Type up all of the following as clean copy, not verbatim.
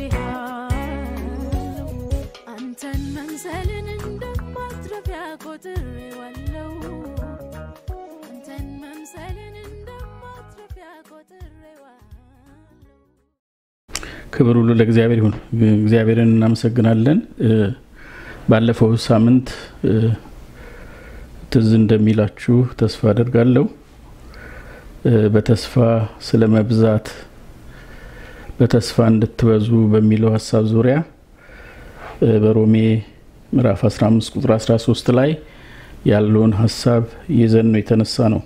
አንተን መምሰልን እንደማትረፊያ ቆጥሬዋለሁ አንተን መምሰልን እንደማትረፊያ ቆጥሬዋለሁ ክብር ሁሉ ለእግዚአብሔር ይሁን እግዚአብሔርን እናመሰግናለን ባለፈው ሳምንት ትዝ እንደሚላችሁ ተስፋ አደርጋለሁ በተስፋ ስለመብዛት በተስፋ እንድትበዙ በሚለው ሐሳብ ዙሪያ በሮሜ ምዕራፍ 15 ቁጥር 13 ላይ ያለውን ሐሳብ ይዘን ነው የተነሳ ነው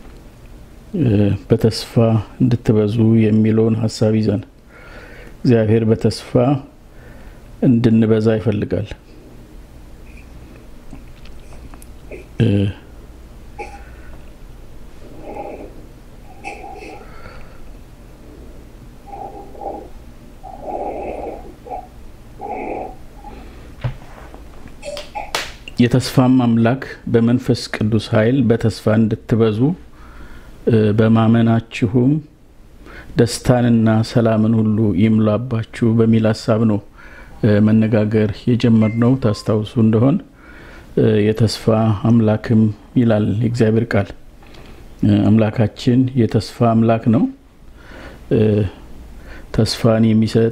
በተስፋ እንድትበዙ የሚለውን ሐሳብ ይዘን እግዚአብሔር በተስፋ እንድንበዛ ይፈልጋል የተስፋም አምላክ በመንፈስ ቅዱስ ኃይል በተስፋ እንድትበዙ በማመናችሁም ደስታንና ሰላምን ሁሉ ይምላባችሁ በሚል ሐሳብ ነው መነጋገር የጀመርነው ታስታውሱ እንደሆን የተስፋ አምላክም ይላል እግዚአብሔር ቃል አምላካችን የተስፋ አምላክ ነው ተስፋን የሚሰጥ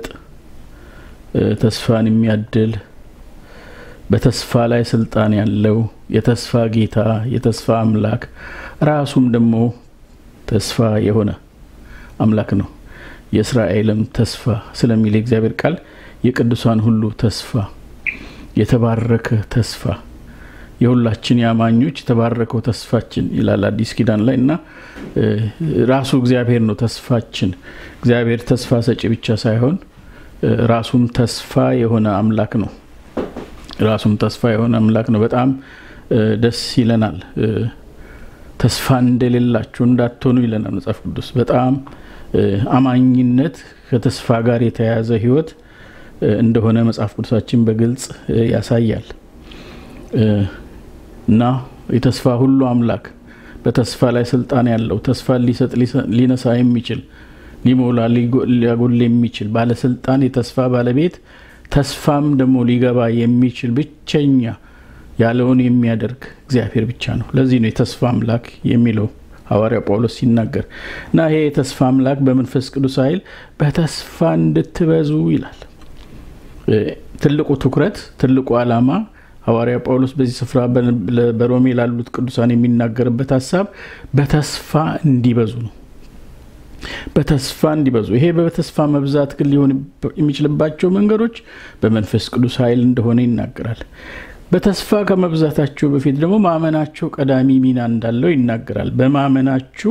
ተስፋን የሚያድል በተስፋ ላይ ስልጣን ያለው የተስፋ ጌታ የተስፋ አምላክ ራሱም ደግሞ ተስፋ የሆነ አምላክ ነው የእስራኤልም ተስፋ ስለሚል እግዚአብሔር ቃል የቅዱሳን ሁሉ ተስፋ የተባረከ ተስፋ የሁላችን ያማኞች የተባረከው ተስፋችን ይላል አዲስ ኪዳን ላይና ራሱ እግዚአብሔር ነው ተስፋችን እግዚአብሔር ተስፋ ሰጪ ብቻ ሳይሆን ራሱም ተስፋ የሆነ አምላክ ነው ራሱም ተስፋ የሆነ አምላክ ነው በጣም ደስ ይለናል ተስፋ እንደሌላችሁ እንዳትሆኑ ይለናል መጽሐፍ ቅዱስ በጣም አማኝነት ከተስፋ ጋር የተያያዘ ህይወት እንደሆነ መጽሐፍ ቅዱሳችን በግልጽ ያሳያል እና የተስፋ ሁሉ አምላክ በተስፋ ላይ ስልጣን ያለው ተስፋ ሊሰጥ ሊነሳ የሚችል ሊሞላ ሊያጎል የሚችል ባለ ስልጣን የተስፋ ባለቤት ተስፋም ደግሞ ሊገባ የሚችል ብቸኛ ያለውን የሚያደርግ እግዚአብሔር ብቻ ነው ለዚህ ነው የተስፋ አምላክ የሚለው ሐዋርያ ጳውሎስ ሲናገር እና ይሄ የተስፋ አምላክ በመንፈስ ቅዱስ ኃይል በተስፋ እንድትበዙ ይላል ትልቁ ትኩረት ትልቁ ዓላማ ሐዋርያ ጳውሎስ በዚህ ስፍራ በሮሜ ላሉት ቅዱሳን የሚናገርበት ሐሳብ በተስፋ እንዲበዙ ነው በተስፋ እንዲበዙ ይሄ በተስፋ መብዛት ግን ሊሆን የሚችልባቸው መንገዶች በመንፈስ ቅዱስ ኃይል እንደሆነ ይናገራል በተስፋ ከመብዛታቸው በፊት ደግሞ ማመናቸው ቀዳሚ ሚና እንዳለው ይናገራል በማመናችሁ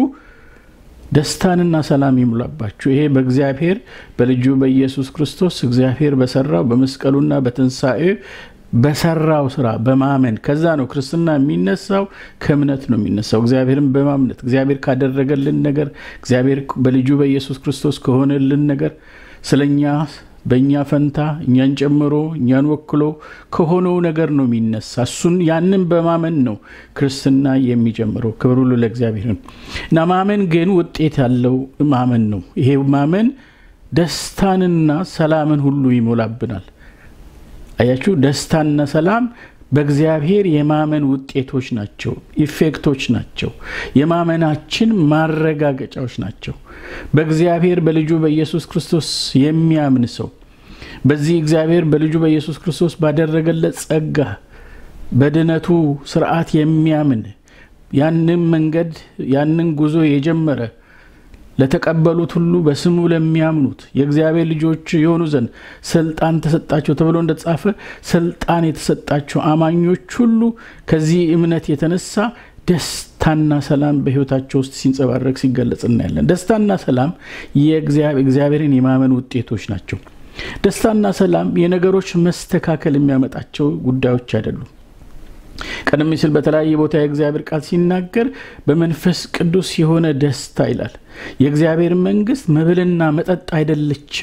ደስታንና ሰላም ይሙላባችሁ ይሄ በእግዚአብሔር በልጁ በኢየሱስ ክርስቶስ እግዚአብሔር በሰራው በመስቀሉና በትንሳኤው በሰራው ስራ በማመን ከዛ ነው ክርስትና የሚነሳው ከእምነት ነው የሚነሳው እግዚአብሔርን በማምነት እግዚአብሔር ካደረገልን ነገር እግዚአብሔር በልጁ በኢየሱስ ክርስቶስ ከሆነልን ነገር ስለኛ በእኛ ፈንታ እኛን ጨምሮ እኛን ወክሎ ከሆነው ነገር ነው የሚነሳ እሱን ያንን በማመን ነው ክርስትና የሚጀምረው ክብር ሁሉ ለእግዚአብሔር ነው እና ማመን ግን ውጤት ያለው ማመን ነው ይሄ ማመን ደስታንና ሰላምን ሁሉ ይሞላብናል አያችሁ ደስታና ሰላም በእግዚአብሔር የማመን ውጤቶች ናቸው ኢፌክቶች ናቸው የማመናችን ማረጋገጫዎች ናቸው በእግዚአብሔር በልጁ በኢየሱስ ክርስቶስ የሚያምን ሰው በዚህ እግዚአብሔር በልጁ በኢየሱስ ክርስቶስ ባደረገለት ጸጋ በድነቱ ሥርዓት የሚያምን ያንን መንገድ ያንን ጉዞ የጀመረ ለተቀበሉት ሁሉ በስሙ ለሚያምኑት የእግዚአብሔር ልጆች የሆኑ ዘንድ ስልጣን ተሰጣቸው ተብሎ እንደተጻፈ ስልጣን የተሰጣቸው አማኞች ሁሉ ከዚህ እምነት የተነሳ ደስታና ሰላም በህይወታቸው ውስጥ ሲንጸባረቅ ሲገለጽ እናያለን ደስታና ሰላም የእግዚአብሔርን የማመን ውጤቶች ናቸው ደስታና ሰላም የነገሮች መስተካከል የሚያመጣቸው ጉዳዮች አይደሉም ቀደም ሲል በተለያየ ቦታ የእግዚአብሔር ቃል ሲናገር በመንፈስ ቅዱስ የሆነ ደስታ ይላል የእግዚአብሔር መንግስት መብልና መጠጥ አይደለችም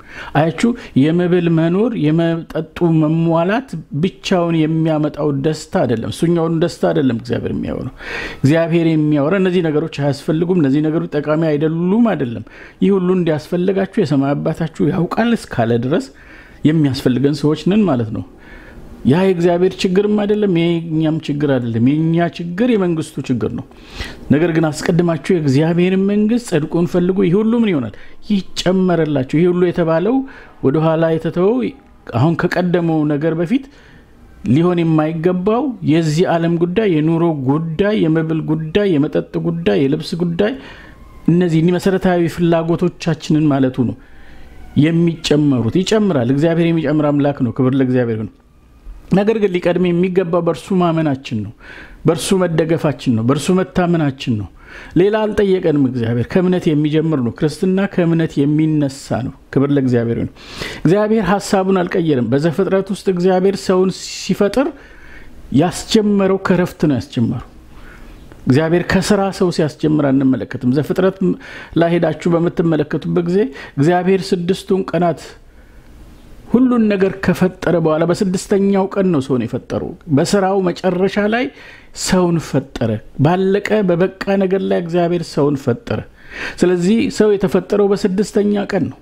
አያችሁ የመብል መኖር የመጠጡ መሟላት ብቻውን የሚያመጣው ደስታ አይደለም እሱኛውን ደስታ አይደለም እግዚአብሔር የሚያወራው እግዚአብሔር የሚያወራው እነዚህ ነገሮች አያስፈልጉም እነዚህ ነገሮች ጠቃሚ አይደሉም አይደለም ይህ ሁሉ እንዲያስፈልጋችሁ የሰማይ አባታችሁ ያውቃል እስካለ ድረስ የሚያስፈልገን ሰዎች ነን ማለት ነው ያ የእግዚአብሔር ችግርም አይደለም የኛም ችግር አይደለም የኛ ችግር የመንግስቱ ችግር ነው ነገር ግን አስቀድማችሁ የእግዚአብሔርን መንግስት ጽድቁን ፈልጉ ይህ ሁሉ ምን ይሆናል ይጨመረላችሁ ይህ ሁሉ የተባለው ወደ ኋላ የተተወው አሁን ከቀደመው ነገር በፊት ሊሆን የማይገባው የዚህ ዓለም ጉዳይ የኑሮ ጉዳይ የመብል ጉዳይ የመጠጥ ጉዳይ የልብስ ጉዳይ እነዚህ መሰረታዊ ፍላጎቶቻችንን ማለቱ ነው የሚጨመሩት ይጨምራል እግዚአብሔር የሚጨምር አምላክ ነው ክብር ለእግዚአብሔር ይሁን ነገር ግን ሊቀድም የሚገባው በርሱ ማመናችን ነው በርሱ መደገፋችን ነው በርሱ መታመናችን ነው ሌላ አልጠየቀንም እግዚአብሔር ከእምነት የሚጀምር ነው ክርስትና ከእምነት የሚነሳ ነው ክብር ለእግዚአብሔር ይሁን እግዚአብሔር ሐሳቡን አልቀየረም በዘፍጥረት ውስጥ እግዚአብሔር ሰውን ሲፈጥር ያስጀመረው ከረፍት ነው ያስጀመረው እግዚአብሔር ከሥራ ሰው ሲያስጀምር አንመለከትም ዘፍጥረት ላይ ሄዳችሁ በመተመለከቱበት ጊዜ እግዚአብሔር 6ቱን ቀናት ሁሉን ነገር ከፈጠረ በኋላ በስድስተኛው ቀን ነው ሰውን የፈጠረው በሥራው መጨረሻ ላይ ሰውን ፈጠረ ባለቀ በበቃ ነገር ላይ እግዚአብሔር ሰውን ፈጠረ ስለዚህ ሰው የተፈጠረው በስድስተኛ ቀን ነው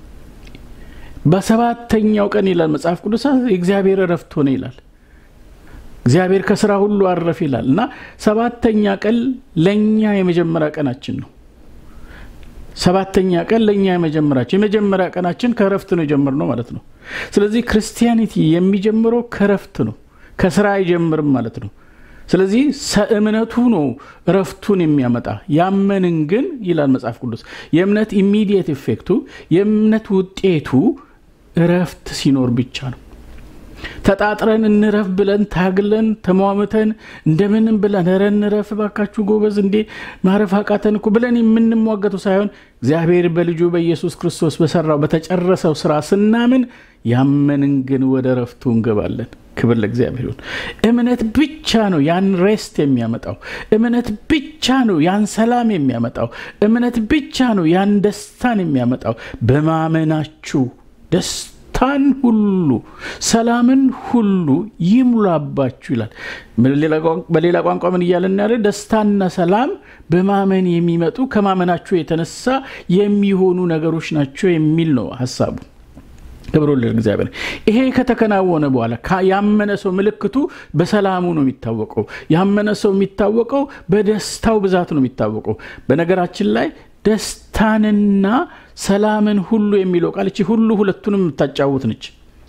በሰባተኛው ቀን ይላል መጽሐፍ ቅዱስ እግዚአብሔር ረፍት ሆነ ይላል እግዚአብሔር ከሥራ ሁሉ አረፈ ይላልና ሰባተኛ ቀን ለኛ የመጀመሪያ ቀናችን ነው ሰባተኛ ቀን ለኛ የመጀመሪያ ቀናችን ከረፍት ነው የጀመርነው ማለት ነው ስለዚህ ክርስቲያኒቲ የሚጀምረው ከረፍት ነው ከሥራ አይጀምርም ማለት ነው ስለዚህ እምነቱ ነው ረፍቱን የሚያመጣ ያመንን ግን ይላል መጽሐፍ ቅዱስ የእምነት ኢሚዲየት ኢፌክቱ የእምነት ውጤቱ ረፍት ሲኖር ብቻ ነው ተጣጥረን እንረፍ ብለን ታግለን ተሟምተን እንደምንም ብለን ረፍ ባካችሁ ጎበዝ እንዴ ማረፍ አቃተን እኮ ብለን የምንሟገቱ ሳይሆን እግዚአብሔር በልጁ በኢየሱስ ክርስቶስ በሰራው በተጨረሰው ሥራ ስናምን ያመንን ግን ወደ ረፍቱ እንገባለን ክብር ለእግዚአብሔር ይሁን እምነት ብቻ ነው ያን ሬስት የሚያመጣው እምነት ብቻ ነው ያን ሰላም የሚያመጣው እምነት ብቻ ነው ያን ደስታን የሚያመጣው በማመናችሁ ደስታን ሁሉ ሰላምን ሁሉ ይሙላባችሁ ይላል በሌላ ቋንቋ ምን ይያልና ደስታና ሰላም በማመን የሚመጡ ከማመናችሁ የተነሳ የሚሆኑ ነገሮች ናቸው የሚል ነው ሐሳቡ ክብር ለእግዚአብሔር ይሄ ከተከናወነ በኋላ ያመነ ሰው ምልክቱ በሰላሙ ነው የሚታወቀው ያመነ ሰው የሚታወቀው በደስታው ብዛት ነው የሚታወቀው በነገራችን ላይ ደስታንና ሰላምን ሁሉ የሚለው ቃል እቺ ሁሉ ሁለቱንም ተጫውት ነች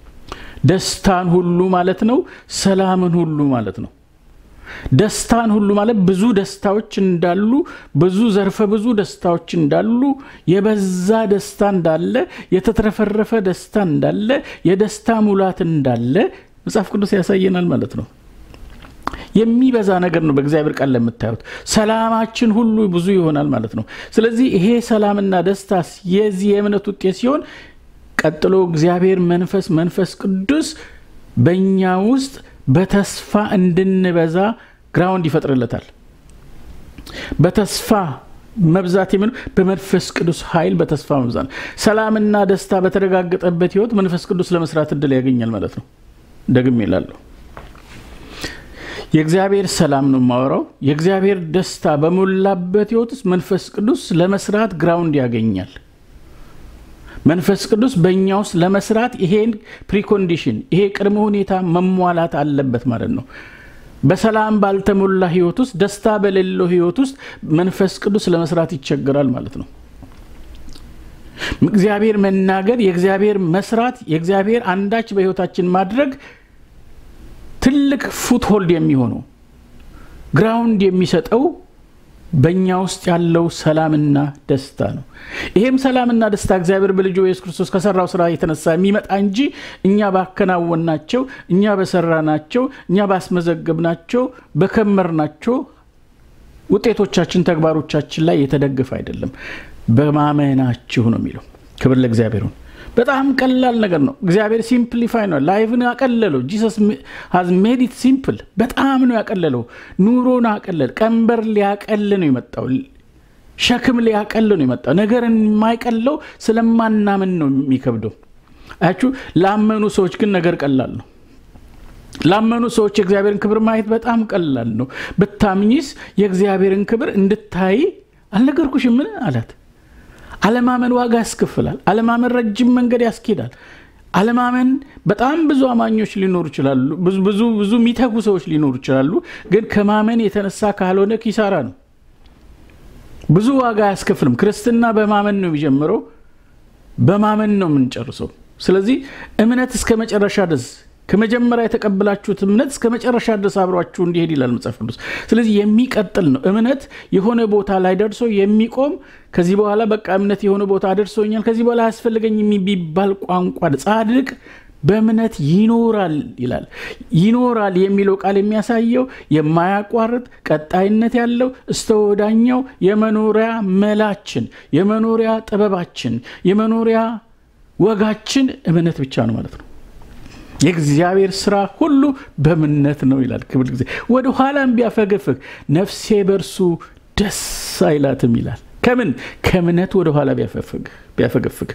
ደስታን ሁሉ ማለት ነው ሰላምን ሁሉ ማለት ነው ደስታን ሁሉ ማለት ብዙ ደስታዎች እንዳሉ ብዙ ዘርፈ ብዙ ደስታዎች እንዳሉ የበዛ ደስታ እንዳለ የተትረፈረፈ ደስታ እንዳለ የደስታ ሙላት እንዳለ መጽሐፍ ቅዱስ ያሳየናል ማለት ነው የሚበዛ ነገር ነው በእግዚአብሔር ቃል ለምታዩት ሰላማችን ሁሉ ብዙ ይሆናል ማለት ነው ስለዚህ ይሄ ሰላምና ደስታ የዚህ የእምነት ውጤት ሲሆን ቀጥሎ እግዚአብሔር መንፈስ ቅዱስ በእኛ ውስጥ በተስፋ እንድንበዛ ግራውንድ ይፈጥርለታል በተስፋ መብዛት በመንፈስ ቅዱስ ኃይል በተስፋ መብዛት ሰላምና ደስታ በተረጋገጠበት ህይወት መንፈስ ቅዱስ ለመስራት እድል ያገኛል ማለት ነው ደግሜ እላለሁ የእግዚአብሔር ሰላም ነው ማወራው የእግዚአብሔር ደስታ በመላበት ህይወት መንፈስ ቅዱስ ለመስራት ግራውንድ ያገኛል መንፈስ ቅዱስ በእኛው ለመስራት ይሄን ፕሪኮንዲሽን ይሄ ቅድመ ሁኔታ መሟላት አለበት ማለት ነው በሰላም ባልተሞላ ህይወት ውስጥ ደስታ በሌለው ህይወት ውስጥ መንፈስ ቅዱስ ለመስራት ይቸገራል ማለት ነው እግዚአብሔር መናገር የእግዚአብሔር መስራት የእግዚአብሔር አንዳች በህይወታችን ማድረግ ትልቅ ፉትሆልድ የሚሆነው ግራውንድ የሚሰጠው በእኛ ውስጥ ያለው ሰላምና ደስታ ነው ይሄም ሰላምና ደስታ እግዚአብሔር በልጁ ኢየሱስ ክርስቶስ ከሰራው ሥራ የተነሳ የሚመጣ እንጂ እኛ ባከናወናቸው እኛ በሰራናቸው እኛ ባስመዘገብናቸው በከመርናቸው ውጤቶቻችን ተግባሮቻችን ላይ የተደገፈ አይደለም በማመናችሁ ነው የሚለው ክብር ለእግዚአብሔር ይሁን በጣም ቀላል ነገር ነው እግዚአብሔር ሲምፕሊፋይ ነው ላይፍን ያቀለለው Jesus has made it simple በጣም ነው ያቀለለው ኑሮን ያቀለለ ቀንበር ሊያቀል ነው የመጣው ሸክም ሊያቀል ነው የመጣው ነገርን የማይቀለው ስለማናምን ነው የሚከብደው አያችሁ ላመኑ ሰዎች ግን ነገር ቀላል ነው ላመኑ ሰዎች የእግዚአብሔርን ክብር ማየት በጣም ቀላል ነው በታምኝስ የእግዚአብሔርን ክብር እንድታይ አልነገርኩሽም ምን አላት አለማመን ዋጋ ያስከፍላል አለማመን ረጅም መንገድ ያስኬዳል አለማመን በጣም ብዙ አማኞች ሊኖሩ ይችላሉ ብዙ የሚተጉ ሰዎች ሊኖሩ ይችላሉ ግን ከማመን የተነሳ ካልሆነ ኪሳራ ነው ብዙ ዋጋ ያስከፍልም ክርስትና በማመን ነው የሚጀምረው በማመን ነው የምንጨርሰው ስለዚህ እምነት እስከ መጨረሻ ድረስ ከመጀመሪያ የተቀበላችሁት እምነት እስከ መጨረሻ ድረስ አብሯችሁ እንዲሄድ ይላል መጽሐፍ ቅዱስ ስለዚህ የሚቀጥል ነው እምነት የሆነ ቦታ ላይ ደርሶ የሚቆም ከዚህ በኋላ በቃ እምነት የሆነ ቦታ ደርሶኛል ከዚህ በኋላ ያስፈልገኝ የሚባል ቋንቋ ጻድቅ በእምነት ይኖራል ይላል ይኖራል የሚለው ቃል የሚያሳየው የማያቋርጥ ቀጣይነት ያለው እስተወዳኛው የመኖሪያ መላችን የመኖሪያ ጥበባችን የመኖሪያ ወጋችን እምነት ብቻ ነው ማለት ነው የእግዚአብሔር ሥራ ሁሉ በእምነት ነው ይላል ክብር ጊዜ ወደ ኋላም ቢያፈገፍግ ነፍሴ በርሱ ደስ አይላትም ይላል ከምን ከእምነት ወደ ኋላ ቢያፈገፍግ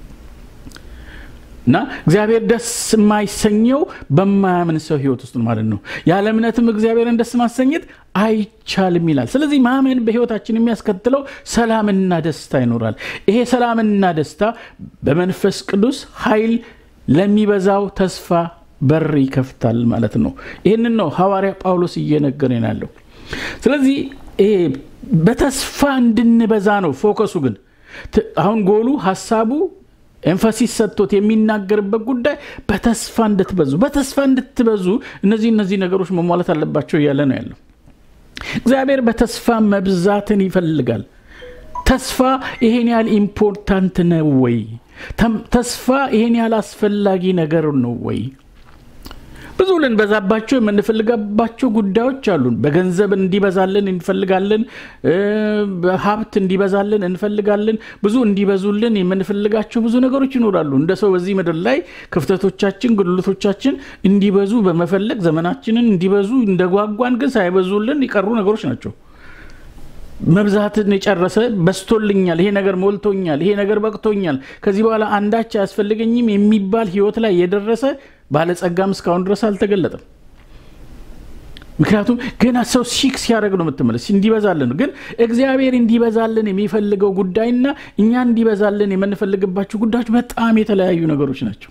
እና እግዚአብሔር ደስ የማይሰኘው በማያምን ሰው ህይወት ውስጥ ማለት ነው ያለ እምነትም እግዚአብሔርን ደስ ማሰኘት አይቻልም ይላል ስለዚህ ማመን በህይወታችን የሚያስከትለው ሰላምና ደስታ ይኖራል ይሄ ሰላምና ደስታ በመንፈስ ቅዱስ ኃይል ለሚበዛው ተስፋ በር ይከፍታል ማለት ነው ይሄንን ነው ሐዋርያ ጳውሎስ እየነገረን ያለው ስለዚህ በተስፋ እንድንበዛ ነው ፎከሱ ግን አሁን ጎሉ ሐሳቡ ኤምፋሲስ ሰጥቶት የሚናገርበት ጉዳይ በተስፋ እንድትበዙ እነዚህ ነገሮች መሟላት አለባቸው ያለ ነው ያለው እግዚአብሔር በተስፋ መብዛትን ይፈልጋል ተስፋ ይሄን ያህል ኢምፖርታንት ነው ወይ ተስፋ ይሄን ያህል አስፈላጊ ነገር ነው ወይ ብዙ ልንበዛባቸው የምንፈልጋባቸው ጉዳዮች አሉን በገንዘብ እንዲበዛልን እንፈልጋለን በሀብት እንዲበዛልን እንፈልጋለን ብዙ እንዲበዙልን የምንፈልጋቸው ብዙ ነገሮች ይኖራሉ እንደ ሰው በዚህ ምድር ላይ ክፍተቶቻችን ጉድለቶቻችን እንዲበዙ በመፈለግ ዘመናችንን እንዲበዙ እንደጓጓን ግን ሳይበዙልን ይቀሩ ነገሮች ናቸው መብዛትን የጨረሰ በስቶልኛል ይሄ ነገር ሞልቶኛል ይሄ ነገር በቅቶኛል ከዚህ በኋላ አንዳች ያስፈልገኝም የሚባል ህይወት ላይ የደረሰ ባለጸጋም እስካሁን ድረስ አልተገለጠም ምክንያቱም ገና ሰው ሲክስ ያደርግ ነው የምትመለስ እንዲበዛልን ግን እግዚአብሔር እንዲበዛልን የሚፈልገው ጉዳይና እኛ እንዲበዛልን የምንፈልግባቸው ጉዳዮች በጣም የተለያዩ ነገሮች ናቸው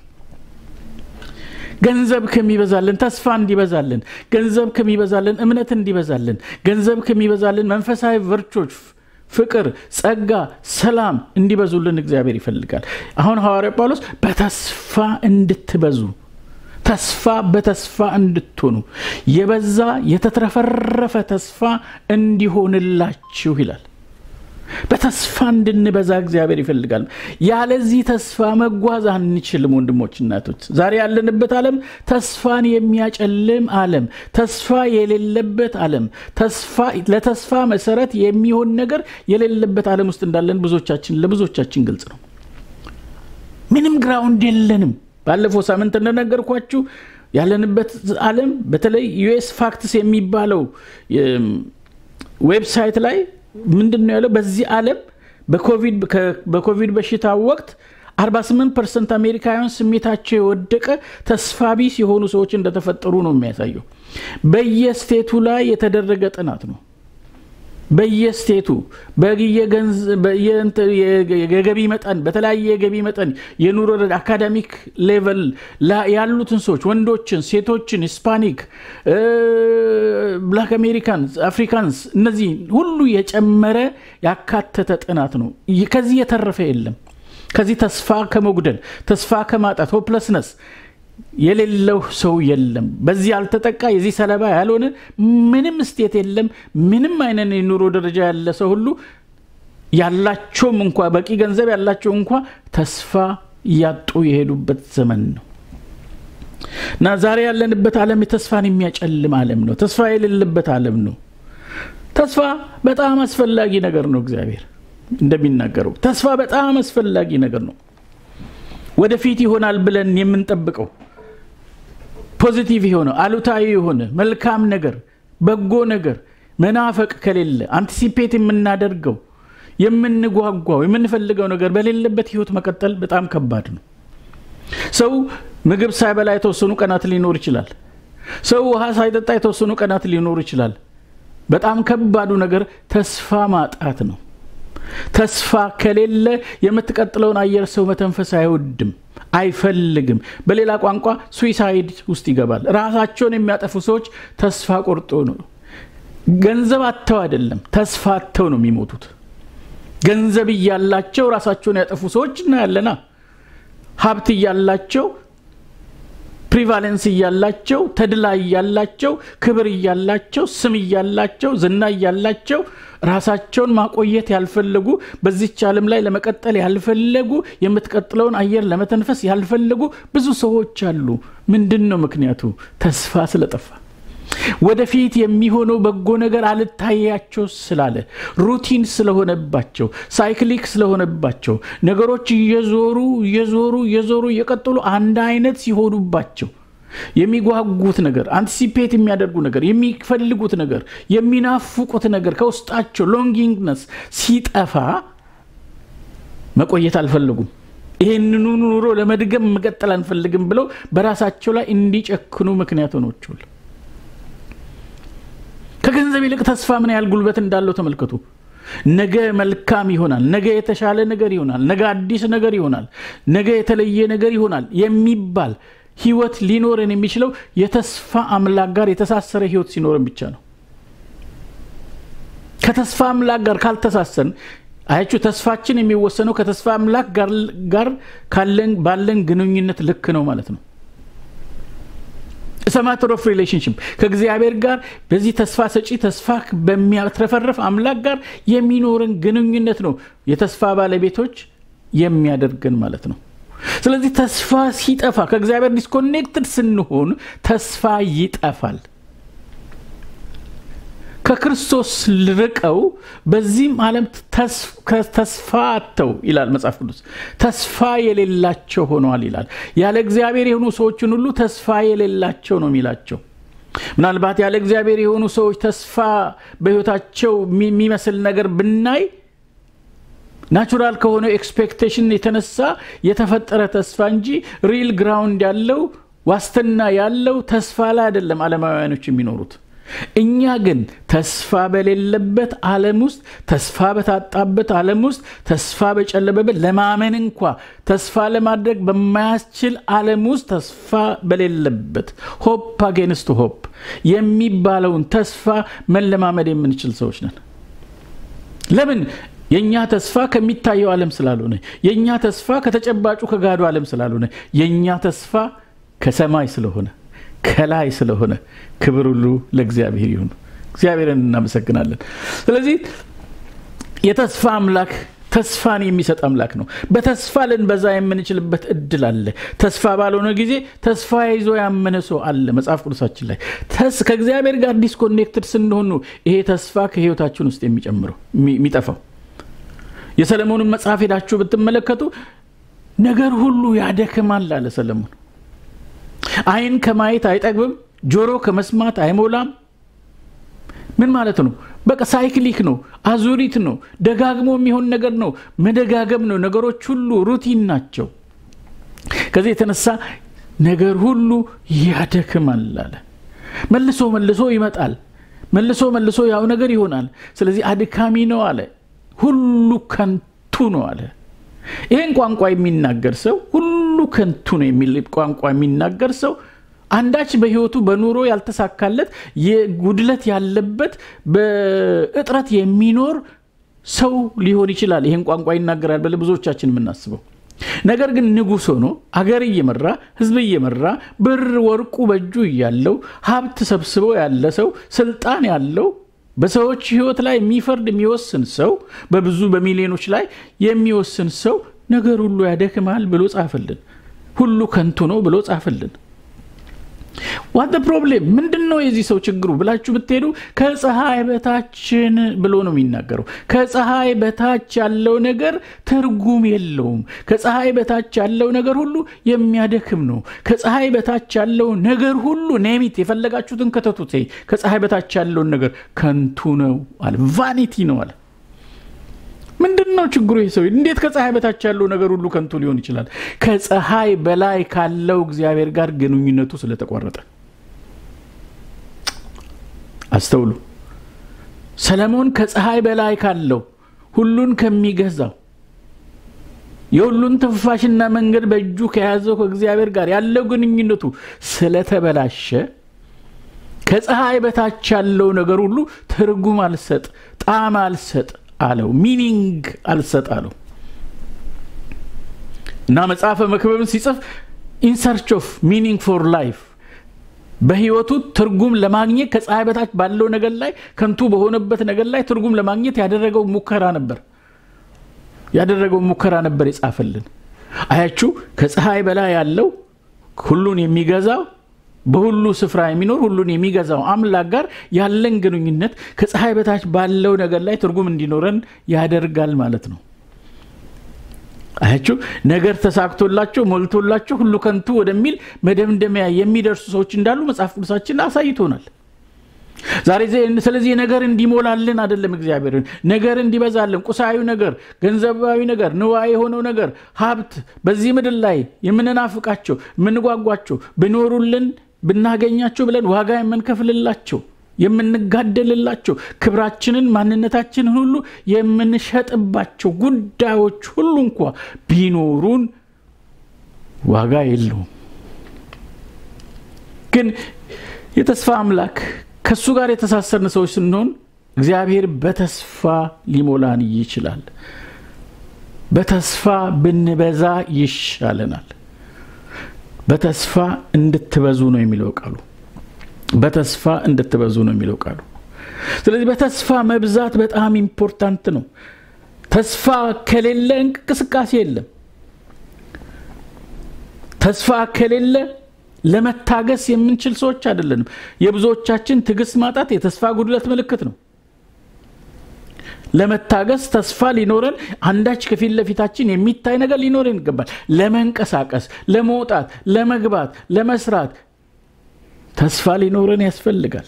ገንዘብ ከሚበዛልን ተስፋ እንዲበዛልን ገንዘብ ከሚበዛልን እምነት እንዲበዛልን ገንዘብ ከሚበዛልን መንፈሳዊ ቨርቾች ፍቅር ጸጋ ሰላም እንዲበዙልን እግዚአብሔር ይፈልጋል አሁን ሐዋርያ ጳውሎስ በተስፋ እንድትበዙ ተስፋ በተስፋ እንድትሆኑ የበዛ የተትረፈረፈ ተስፋ እንዲሆንላችሁ ይላል በተስፋ እንድንበዛ እግዚአብሔር ይፈልጋል ያለዚህ ተስፋ መጓዝ አንችልም ወንድሞችና እናቶች ዛሬ ያለንበት ዓለም ተስፋን የሚያጨልም ዓለም ተስፋ የሌለበት ዓለም ለተስፋ መሰረት የሚሆን ነገር የሌለበት ዓለም ውስጥ እንዳለን ለብዙዎቻችን ግልጽ ነው ምንም ግራውንድ የለንም ባለፈው ሳምንት እንደነገርኳችሁ ያለንበት ዓለም በተለይ ዩኤስ ፋክትስ የሚባለው ዌብሳይት ላይ ምንድነው ያለው በዚህ ዓለም በኮቪድ በሽታ ወቅት 48% አሜሪካውያን ስሜታቸው የወደቀ ተስፋ ቢስ የሆኑ ሰዎች እንደተፈጠሩ ነው የሚያሳየው በየስቴቱ ላይ የተደረገ ጥናት ነው በየስቴቱ የገቢ መጠን በተለያየ የገቢ መጠን የኑሮ አካዳሚክ ሌቨል ያሉትን ሰዎች ወንዶችን ሴቶችን ሂስፓኒክ ብላክ አሜሪካንስ አፍሪካንስ እነዚህ ሁሉ የጨመረ ያካተተ ጥናት ነው ከዚህ የተረፈ የለም ከዚህ ተስፋ ከመጉደል ተስፋ ከማጣት ሆፕለስነስ የሌለው ሰው የለም በዚህ አልተጠቃ የዚህ ሰለባ ያልሆነ ምንም ስቴት የለም ምንም አይነት የኑሮ ደረጃ ያለ ሰው ሁሉ ያላቸውም እንኳን በቂ ገንዘብ ያላቸው እንኳን ተስፋ ያጡ የሄዱበት ዘመን ነው እና ዛሬ ያለንበት ዓለም ተስፋን የሚያጨልም ዓለም ነው ተስፋ የሌለበት ዓለም ነው ተስፋ በጣም አስፈላጊ ነገር ነው እግዚአብሔር እንደሚናገረው ተስፋ በጣም አስፈላጊ ነገር ነው ወደፊት ይሆናል ብለን የምንጠብቀው ፖዚቲቭ የሆነ አሉታዊ የሆነ መልካም ነገር በጎ ነገር መናፈቅ ከሌለ አንቲሲፔት የምናደርገው የምንጓጓው የምንፈልገው ነገር በሌለበት ህይወት መቀጠል በጣም ከባድ ነው። ሰው ምግብ ሳይበላ የተወሰኑ ቀናት ሊኖር ይችላል። ሰው ውሃ ሳይጠጣ የተወሰኑ ቀናት ሊኖር ይችላል። በጣም ከባዱ ነገር ተስፋ ማጣት ነው። ተስፋ ከሌለ የምትቀጥለውን አየር ሰው መተንፈስ አይወድም፣ አይፈልግም። በሌላ ቋንቋ ሱሳይድ ውስጥ ይገባል። ራሳቸውን የሚያጠፉ ሰዎች ተስፋ ቆርጦ ነው። ገንዘብ አጥተው አይደለም፣ ተስፋ አጥተው ነው የሚሞቱት። ገንዘብ ይያላቸው ራሳቸውን ያጠፉ ሰዎች እናያለና ሀብት ይያላቸው ፕሪቫሌንስ ይያላቸው ተድላ ይያላቸው ክብር ይያላቸው ስም ይያላቸው ዝና ይያላቸው ራሳቸውን ማቆየት ያልፈለጉ በዚህች ዓለም ላይ ለመቀጠል ያልፈለጉ የምትቀጥለውን አየር ለመተንፈስ ያልፈለጉ ብዙ ሰዎች አሉ። ምንድነው ምክንያቱ? ተስፋ ስለጠፋ። ወደፊት የሚሆነው በጎ ነገር አልታያቸው ስላለ ሩቲን ስለሆነባቸው ሳይክሊክ ስለሆነባቸው ነገሮች እየዞሩ የቀጠሉ አንድ አይነት ሲሆኑባቸው የሚጓጉት ነገር አንቲሲፔት የሚያደርጉ ነገር የሚፈልጉት ነገር የሚናፍቁት ነገር ከውስጣቸው ሎንጊንግነስ ሲጠፋ መቆየት አልፈለጉም። ይሄንን ኑሮ ለመድገም መቀጠል አንፈልግም ብለው በራሳቸው ላይ እንዲጨክኑ ምክንያት ሆነዋል። ከገንዘብ ይልቅ ተስፋ ምን ያህል ጉልበት እንዳለው ተመልከቱ። ነገ መልካም ይሆናል፣ ነገ የተሻለ ነገር ይሆናል፣ ነገ አዲስ ነገር ይሆናል፣ ነገ የተለየ ነገር ይሆናል የሚባል ህይወት ሊኖርን የሚችለው የተስፋ አምላክ ጋር የተሳሰረ ህይወት ሲኖርን ብቻ ነው። ከተስፋ አምላክ ጋር ካልተሳሰርን አያችሁ ተስፋችን የሚወሰነው ከተስፋ አምላክ ጋር ባለን ግንኙነት ልክ ነው ማለት ነው። It's a matter of relationship. ከእግዚአብሔር ጋር በዚህ ተስፋ ሰጪ ተስፋ በሚያትረፈረፍ አምላክ ጋር የሚኖርን ግንኙነት ነው የተስፋ ባለቤቶች የሚያደርገን ማለት ነው። ስለዚህ ተስፋ ሲጠፋ ከእግዚአብሔር ዲስኮኔክትድ ስንሆን ተስፋ ይጠፋል። ከክርስቶስ ልርቀው በዚህም ዓለም ተስፋቸው ይላል መጽሐፍ ቅዱስ ተስፋ የሌላቸው ሆነዋል ይላል። ያለ እግዚአብሔር የሆኑ ሰዎችን ሁሉ ተስፋ የሌላቸው ነው የሚላቸው። ምናልባት ያለ እግዚአብሔር የሆኑ ሰዎች ተስፋ በህይወታቸው የሚመስል ነገር ብናይ ናቹራል ከሆነ ኤክስፔክቴሽን የተነሳ የተፈጠረ ተስፋ እንጂ ሪል ግራውንድ ያለው ዋስትና ያለው ተስፋ ላይ አይደለም ዓለማውያኖች የሚኖሩት። እኛ ግን ተስፋ በሌለበት ዓለም ውስጥ ተስፋ በታጣበት ዓለም ውስጥ ተስፋ በጨለበበት ለማመን እንኳን ተስፋ ለማድረግ በማያስችል ዓለም ውስጥ ተስፋ በሌለበት hope against hope የሚባለውን ተስፋ መለማመድ የምንችል ሰዎች ነን። ለምን? የኛ ተስፋ ከሚታየው ዓለም ስላልሆነ፣ የኛ ተስፋ ከተጨባጩ ከጋዱ ዓለም ስላልሆነ፣ የኛ ተስፋ ከሰማይ ስለሆነ ከላይ ስለሆነ ክብር ሁሉ ለእግዚአብሔር ይሁን። እግዚአብሔርን እናመሰግናለን። ስለዚህ የተስፋ አምላክ ተስፋን የሚሰጥ አምላክ ነው። በተስፋ ልንበዛ የምንችልበት እድል አለ። ተስፋ ባልሆነ ጊዜ ተስፋ ይዞ ያመነ ሰው አለ መጽሐፍ ቅዱሳችን ላይ። ከእግዚአብሔር ጋር ዲስኮኔክትድ ስንሆን ይሄ ተስፋ ከህይወታችን ውስጥ የሚጠፋው። የሰለሞንን መጽሐፍ ሄዳችሁ ብትመለከቱ ነገር ሁሉ ያደክማል አለ ሰለሞን። አይን ከማየት አይጠግብም፣ ጆሮ ከመስማት አይሞላም። ምን ማለት ነው? በቃ ሳይክሊክ ነው፣ አዙሪት ነው፣ ደጋግሞ የሚሆን ነገር ነው፣ መደጋገም ነው። ነገሮች ሁሉ ሩቲን ናቸው። ከዚህ የተነሳ ነገር ሁሉ ያደክማል አለ። መልሶ ይመጣል፣ መልሶ ያው ነገር ይሆናል። ስለዚህ አድካሚ ነው አለ። ሁሉ ከንቱ ነው አለ። ይሄን ቋንቋ የሚናገር ሰው ሁሉ ከንቱ ነው የሚል ቋንቋ የሚናገር ሰው አንዳች በህይወቱ በኑሮ ያልተሳካለት የጉድለት ያለበት በእጥረት የሚኖር ሰው ሊሆን ይችላል። ይሄን ቋንቋ ይናገራል በለብዙዎቻችን የምናስበው። ነገር ግን ንጉስ ሆኖ አገር እየመራ ህዝብ እየመራ ብር ወርቁ በእጁ ያለው ሀብት ሰብስቦ ያለ ሰው ስልጣን ያለው በሰዎች ህይወት ላይ የሚፈርድ የሚወስን ሰው በብዙ በሚሊዮኖች ላይ የሚወስን ሰው ነገር ሁሉ ያደክማል ብሎ ጻፈልን። ሁሉ ከንቱ ነው ብሎ ጻፈልን። what the problem ምንድነው የዚህ ሰው ችግሩ ብላችሁ ብትሄዱ ከፀሐይ በታችን ብሎ ነው የሚናገረው። ከፀሐይ በታች ያለው ነገር ትርጉም የለውም። ከፀሐይ በታች ያለው ነገር ሁሉ የሚያደክም ነው። ከፀሐይ በታች ያለው ነገር ሁሉ ኔሚት የፈለጋችሁትን ከተቱት ከፀሐይ በታች ያለው ነገር ከንቱ ነው አለ። ቫኒቲ ነው አለ። ምንድነው ችግሩ? ይሄ ሰው እንዴት ከፀሐይ በታች ያለው ነገር ሁሉ ከንቱ ሊሆን ይችላል? ከፀሐይ በላይ ካለው እግዚአብሔር ጋር ግንኙነቱ ስለተቋረጠ። አስተውሉ። ሰለሞን ከፀሐይ በላይ ካለው ሁሉን ከሚገዛው የሁሉን ተፋሽና መንገድ በእጁ ከያዘው ከእግዚአብሔር ጋር ያለው ግንኙነቱ ስለተበላሸ ከፀሐይ በታች ያለው ነገር ሁሉ ትርጉም አልሰጥ፣ ጣዕም አልሰጥ አለው፣ ሚኒንግ አልሰጥ አለው። እና መጽሐፈ መክብብን ሲጽፍ in search of meaning for life በህይወቱ ትርጉም ለማግኘት ከፀሐይ በታች ባለው ነገር ላይ ከንቱ በሆነበት ነገር ላይ ትርጉም ለማግኘት ያደረገው ሙከራ ነበር የጻፈልን። አያችሁ ከፀሐይ በላይ ያለው ሁሉን የሚገዛው በሁሉ ስፍራ የሚኖር ሁሉን የሚገዛው አምላክ ጋር ያለን ግንኙነት ከፀሐይ በታች ባለው ነገር ላይ ትርጉም እንዲኖረን ያደርጋል ማለት ነው። አያችሁ ነገር ተሳክቶላቸው ሞልቶላቸው ሁሉ ከንቱ ወደሚል መደምደሚያ የሚደርሱ ሰዎች እንዳሉ መጽሐፍ ቅዱሳችን አሳይቶናል። ዛሬ ስለዚህ ነገር እንዲሞላልን አይደለም እግዚአብሔር ነገር እንዲበዛልን ቁሳዩ ነገር ገንዘባዊ ነገር ንዋይ ሆነው ነገር ሀብት በዚህ ምድር ላይ የምንናፍቃቸው ምንጓጓቸው ብኖሩልን ብናገኛቸው ብለን ዋጋ የምንከፍልላቸው የምንጋደልላቸው ክብራችንን ማንነታችንን ሁሉ የምንሸጥባቸው ጉዳዮች ሁሉ እንኳን ቢኖሩን ዋጋ የለውም። ግን የተስፋ አምላክ ከሱ ጋር የተሳሰርን ሰዎች ስንሆን እግዚአብሔር በተስፋ ሊሞላን ይችላል። በተስፋ ብንበዛ ይሻለናል። በተስፋ እንድትበዙ ነው የሚለው ቃሉ። በተስፋ እንድትበዙ ነው የሚለው ቃሉ። ስለዚህ በተስፋ መብዛት በጣም ኢምፖርታንት ነው። ተስፋ ከሌለ እንቅስቃሴ የለም። ተስፋ ከሌለ ለመታገስ የምንችል ሰዎች አይደለንም። የብዙዎቻችን ትግስት ማጣት የተስፋ ጉድለት ምልክት ነው። ለመታገስ ተስፋ ሊኖረን አንዳች ከፊት ለፊታችን የሚታይ ነገር ሊኖረን ይገባል። ለመንቀሳቀስ ለመውጣት ለመግባት ለመስራት ተስፋ ሊኖረን ያስፈልጋል።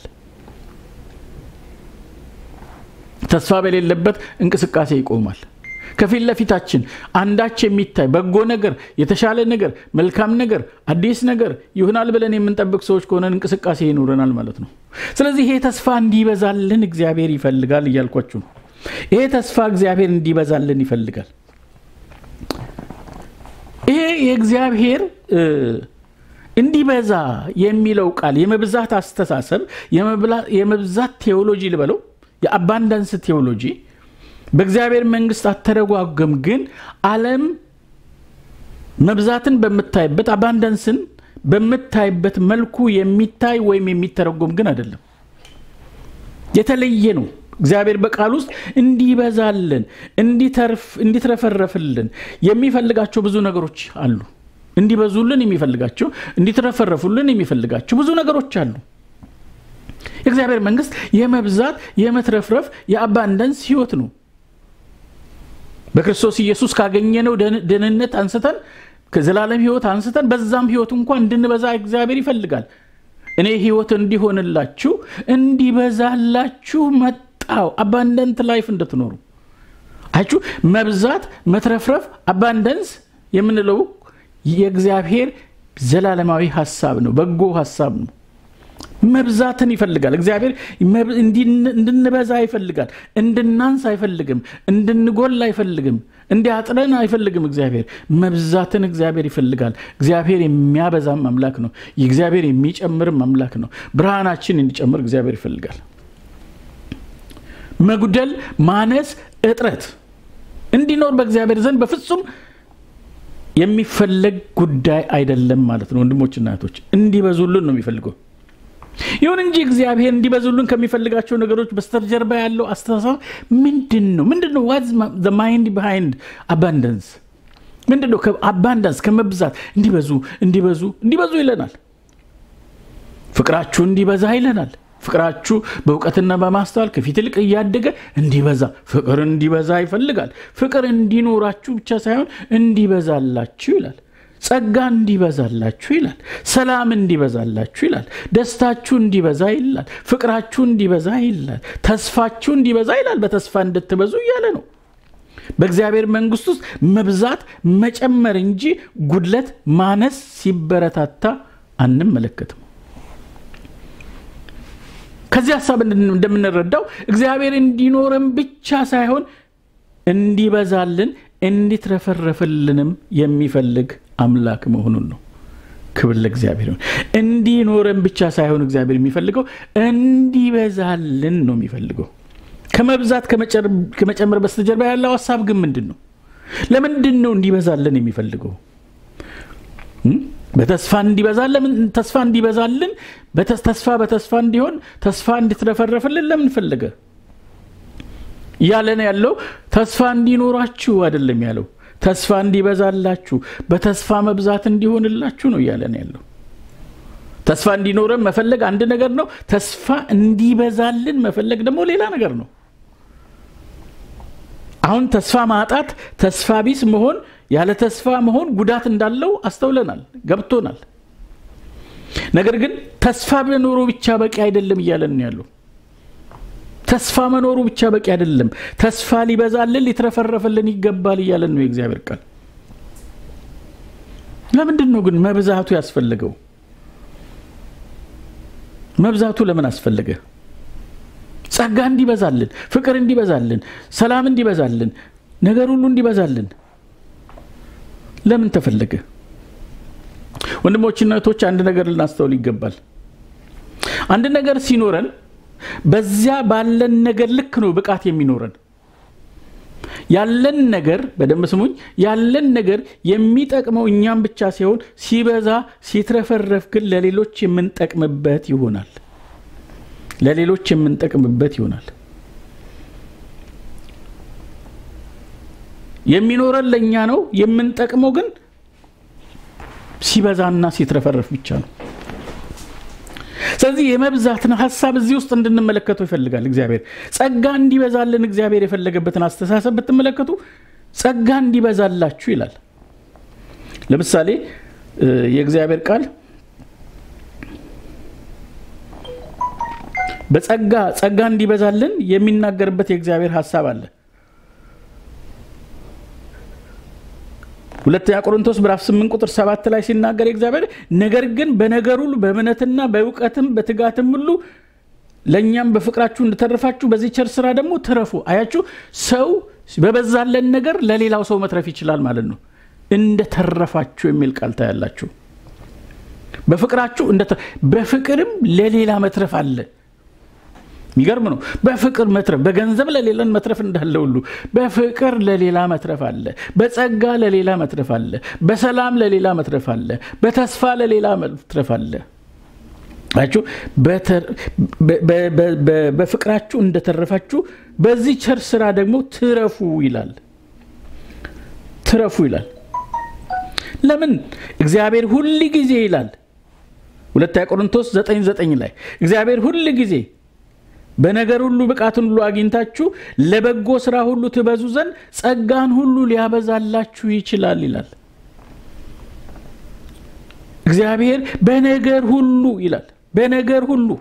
ተስፋ በሌለበት እንቅስቃሴ ይቆማል። ከፊት ለፊታችን አንዳች የሚታይ በጎ ነገር የተሻለ ነገር መልካም ነገር አዲስ ነገር ይሆናል ብለን የምንጠብቅ ሰዎች ከሆነን እንቅስቃሴ ይኖረናል ማለት ነው። ስለዚህ ይሄ ተስፋ እንዲበዛልን እግዚአብሔር ይፈልጋል እያልኳችሁ ነው። ይሄ ተስፋ እግዚአብሔር እንዲበዛልን ይፈልጋል። ይሄ የእግዚአብሔር እንዲበዛ የሚለው ቃል የመብዛት አስተሳሰብ የመብዛት ቴዎሎጂ ልበለው የአባንዳንስ ቴዎሎጂ በእግዚአብሔር መንግስት አተረጓጎም ግን ዓለም መብዛትን በመታይበት አባንዳንስን በመታይበት መልኩ የሚታይ ወይም የሚተረጎም ግን አይደለም። የተለየ ነው። እግዚአብሔር በቃል ውስጥ እንዲበዛልን እንዲትረፈረፍልን የሚፈልጋቸው ብዙ ነገሮች አሉ። እንዲበዙልን የሚፈልጋቸው እንዲትረፈረፉልን የሚፈልጋቸው ብዙ ነገሮች አሉ። የእግዚአብሔር መንግስት የመብዛት የመትረፍረፍ የአባንዳንስ ህይወት ነው። በክርስቶስ ኢየሱስ ካገኘነው ደህንነት አንስተን ከዘላለም ህይወት አንስተን በዛም ህይወት እንኳን እንድንበዛ እግዚአብሔር ይፈልጋል። እኔ ህይወት እንዲሆንላችሁ እንዲበዛላችሁ መጣው አባንዳንት ላይፍ እንድትኖሩ። አችሁ መብዛት መትረፍረፍ አባንዳንስ የምንለው የእግዚአብሔር ዘላለማዊ ሐሳብ ነው። በጎ ሐሳብ ነው። መብዛትን ይፈልጋል እግዚአብሔር። እንድንበዛ ይፈልጋል። እንድናንስ አይፈልግም። እንድንጎል አይፈልግም። እንዲያጥረን አይፈልግም። እግዚአብሔር መብዛትን እግዚአብሔር ይፈልጋል። እግዚአብሔር የሚያበዛም አምላክ ነው። እግዚአብሔር የሚጨምርም አምላክ ነው። ብርሃናችን እንዲጨምር እግዚአብሔር ይፈልጋል። መጉደል ማነስ እጥረት እንዲኖር በእግዚአብሔር ዘንድ በፍጹም የሚፈልግ ጉዳይ አይደለም ማለት ነው። ወንድሞችና እህቶች እንዲበዙልን ነው የሚፈልገው። ይሁን እንጂ እግዚአብሔር እንዲበዙልን ከሚፈልጋቸው ነገሮች በስተጀርባ ያለው አስተሳሰብ ምንድነው? what's the mind behind abundance? ምንድነው? abundance ከመብዛት እንዲበዙ ይለናል። ፍቅራችሁ እንዲበዛ ይለናል። ፍቅራችሁ በእውቀትና በማስተዋል ከፊት ይልቅ ያደገ እንዲበዛ ፍቅር እንዲበዛ ይፈልጋል። ፍቅር እንዲኖራችሁ ብቻ ሳይሆን እንዲበዛላችሁ ይላል። ጸጋ እንዲበዛላችሁ ይላል። ሰላም እንዲበዛላችሁ ይላል። ደስታችሁ እንዲበዛ ይላል። ፍቅራችሁ እንዲበዛ ይላል። ተስፋችሁ እንዲበዛ ይላል። በተስፋ እንድትበዙ እያለ ነው። በእግዚአብሔር መንግስት ውስጥ መብዛት መጨመር እንጂ ጉድለት ማነስ ሲበረታታ አንመለከትም። ከዚህ ሐሳብ እንደምንረዳው እግዚአብሔር እንዲኖረን ብቻ ሳይሆን እንዲበዛልን እንዲትረፈረፍልንም የሚፈልግ አምላክ መሆኑን ነው። ክብር ለእግዚአብሔር ይሁን። እንዲኖረን ብቻ ሳይሆን እግዚአብሔር የሚፈልገው እንዲበዛልን ነው የሚፈልገው። ከመብዛት ከመጨመር በስተጀርባ ያለው ሐሳብ ግን ምንድነው? ለምንድን ነው እንዲበዛልን የሚፈልገው? በተስፋ እንዲበዛልን በተስፋ እንዲሆን ተስፋ እንድትረፈረፍልን ለምን ፈለገ? ያለነ ያለው ተስፋ እንዲኖራችሁ አይደለም ያለው፣ ተስፋ እንዲበዛላችሁ በተስፋ መብዛት እንዲሆንላችሁ ነው ያለነ ያለው። ተስፋ እንዲኖረን መፈለግ አንድ ነገር ነው፣ ተስፋ እንዲበዛልን መፈለግ ደግሞ ሌላ ነገር ነው። አሁን ተስፋ ማጣት፣ ተስፋ ቢስ መሆን፣ ያለ ተስፋ መሆን ጉዳት እንዳለው አስተውለናል፣ ገብቶናል። ነገር ግን ተስፋ መኖሩ ብቻ በቂ አይደለም እያለን ያለው። ተስፋ መኖሩ ብቻ በቂ አይደለም፣ ተስፋ ሊበዛልን ሊትረፈረፍልን ይገባል እያለን ነው የእግዚአብሔር ቃል። ለምንድን ነው ግን መብዛቱ ያስፈልገው? መብዛቱ ለምን አስፈልገ? ጸጋ እንዲበዛልን፣ ፍቅር እንዲበዛልን፣ ሰላም እንዲበዛልን፣ ነገር ሁሉ እንዲበዛልን ለምን ተፈለገ? ወንድሞችና እህቶች አንድ ነገር ልናስተውል ይገባል። አንድ ነገር ሲኖረን በዚያ ባለን ነገር ልክ ነው ብቃት የሚኖረን። ያለን ነገር በደንብ ስሙኝ፣ ያለን ነገር የሚጠቅመው እኛም ብቻ ሳይሆን ሲበዛ ሲትረፈረፍ ግን ለሌሎች የምንጠቅምበት ይሆናል። ለሌሎች የምንጠቅምበት ይሆናል። የሚኖረን ለኛ ነው፣ የምንጠቅመው ግን ሲበዛና ሲትረፈረፍ ብቻ ነው። ስለዚህ የመብዛትን ሐሳብ እዚህ ውስጥ እንድንመለከተው ይፈልጋል እግዚአብሔር። ጸጋ እንዲበዛልን እግዚአብሔር የፈለገበትን አስተሳሰብ ብትመለከቱ ጸጋ እንዲበዛላችሁ ይላል። ለምሳሌ የእግዚአብሔር ቃል ጸጋ እንዲበዛልን የሚናገርበት የእግዚአብሔር ሐሳብ አለ። ሁለተኛ ቆሮንቶስ ምዕራፍ 8 ቁጥር 7 ላይ ሲናገር እግዚአብሔር ነገር ግን በነገር ሁሉ በእምነትና በእውቀትም በትጋትም ሁሉ ለኛም በፍቅራችሁ እንድትተረፋችሁ በዚህ ቸር ስራ ደግሞ ትረፉ። አያችሁ፣ ሰው በበዛለን ነገር ለሌላው ሰው መትረፍ ይችላል ማለት ነው። እንደተረፋችሁ የሚል ቃል ታያላችሁ። በፍቅራችሁ በፍቅርም ለሌላ መትረፍ አለ። የሚገርም ነው። በፍቅር መትረፍ፣ በገንዘብ ለሌላን መትረፍ እንዳለ ሁሉ በፍቅር ለሌላ መትረፍ አለ። በጸጋ ለሌላ መትረፍ አለ። በሰላም ለሌላ መትረፍ አለ። በተስፋ ለሌላ መትረፍ አለ። አያችሁ፣ በፍቅራችሁ እንደተረፋችሁ በዚህ ቸር ስራ ደግሞ ትረፉ ይላል። ትረፉ ይላል። ለምን? እግዚአብሔር ሁሉ ጊዜ ይላል ሁለተኛ ቆሮንቶስ 9:9 ላይ እግዚአብሔር ሁሉ ጊዜ በነገር ሁሉ ብቃትን ሁሉ አግኝታችሁ ለበጎ ስራ ሁሉ ትበዙ ዘንድ ጸጋን ሁሉ ሊያበዛላችሁ ይችላል ይላል። እግዚአብሔር በነገር ሁሉ ይላል። በነገር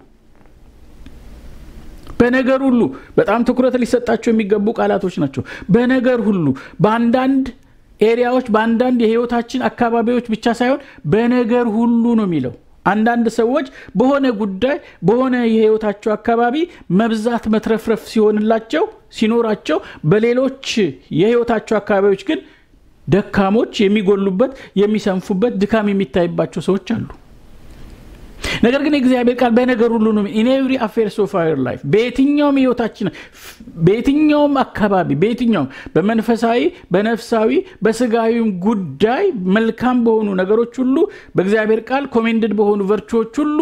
ሁሉ በጣም ትኩረት ሊሰጣቸው የሚገቡ ቃላቶች ናቸው። በነገር ሁሉ በአንዳንድ ኤሪያዎች በአንዳንድ የህይወታችን አካባቢዎች ብቻ ሳይሆን በነገር ሁሉ ነው የሚለው። አንዳንድ ሰዎች በሆነ ጉዳይ በሆነ የህይወታቸው አካባቢ መብዛት መትረፍረፍ ሲኖራቸው በሌሎች የህይወታቸው አካባቢዎች ግን ደካሞች የሚጎሉበት የሚሰንፉበት ድካም የሚታይባቸው ሰዎች አሉ። ነገር ግን እግዚአብሔር ቃል በነገር ሁሉ ነው in every affairs of our life በየትኛውም ህይወታችን በየትኛውም አካባቢ በየትኛውም በመንፈሳዊ በነፍሳዊ በስጋዊም ጉዳይ መልካም በሆኑ ነገሮች ሁሉ በእግዚአብሔር ቃል ኮሜንድድ በሆኑ ቨርቹዎች ሁሉ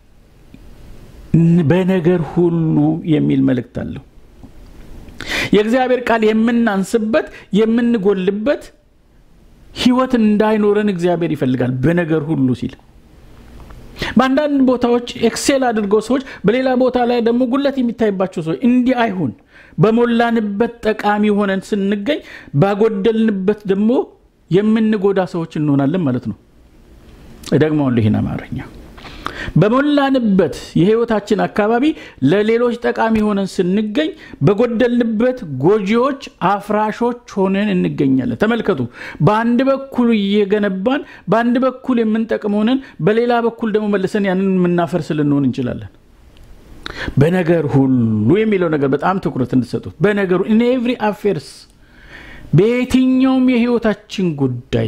በነገር ሁሉ የሚል መልእክት አለው። የእግዚአብሔር ቃል የምናንስበት የምንጎልበት ህይወት እንዳይኖረን እግዚአብሔር ይፈልጋል በነገር ሁሉ ሲል። በአንዳንድ ቦታዎች ኤክሴል አድርገው ሰዎች በሌላ ቦታ ላይ ደግሞ ጉለት የሚታይባቸው ሰዎች እንዲህ አይሁን። በሞላንበት ጠቃሚ ሆነን ስንገኝ ባጎደልንበት ደግሞ የምንጎዳ ሰዎች እንሆናለን ማለት ነው። ደግሞ ይሄን አማርኛ በሞላንበት የህይወታችን አካባቢ ለሌሎች ጠቃሚ ሆነን ስንገኝ በጎደልንበት ጎጂዎች አፍራሾች ሆነን እንገኛለን ተመልከቱ በአንድ በኩል እየገነባን በአንድ በኩል የምንጠቅም ሆነን በሌላ በኩል ደግሞ መልሰን ያንን ምናፈርስ ልንሆን እንችላለን በነገር ሁሉ የሚለው ነገር በጣም ትኩረት እንድትሰጡት በነገሩ in every affairs በየትኛውም የህይወታችን ጉዳይ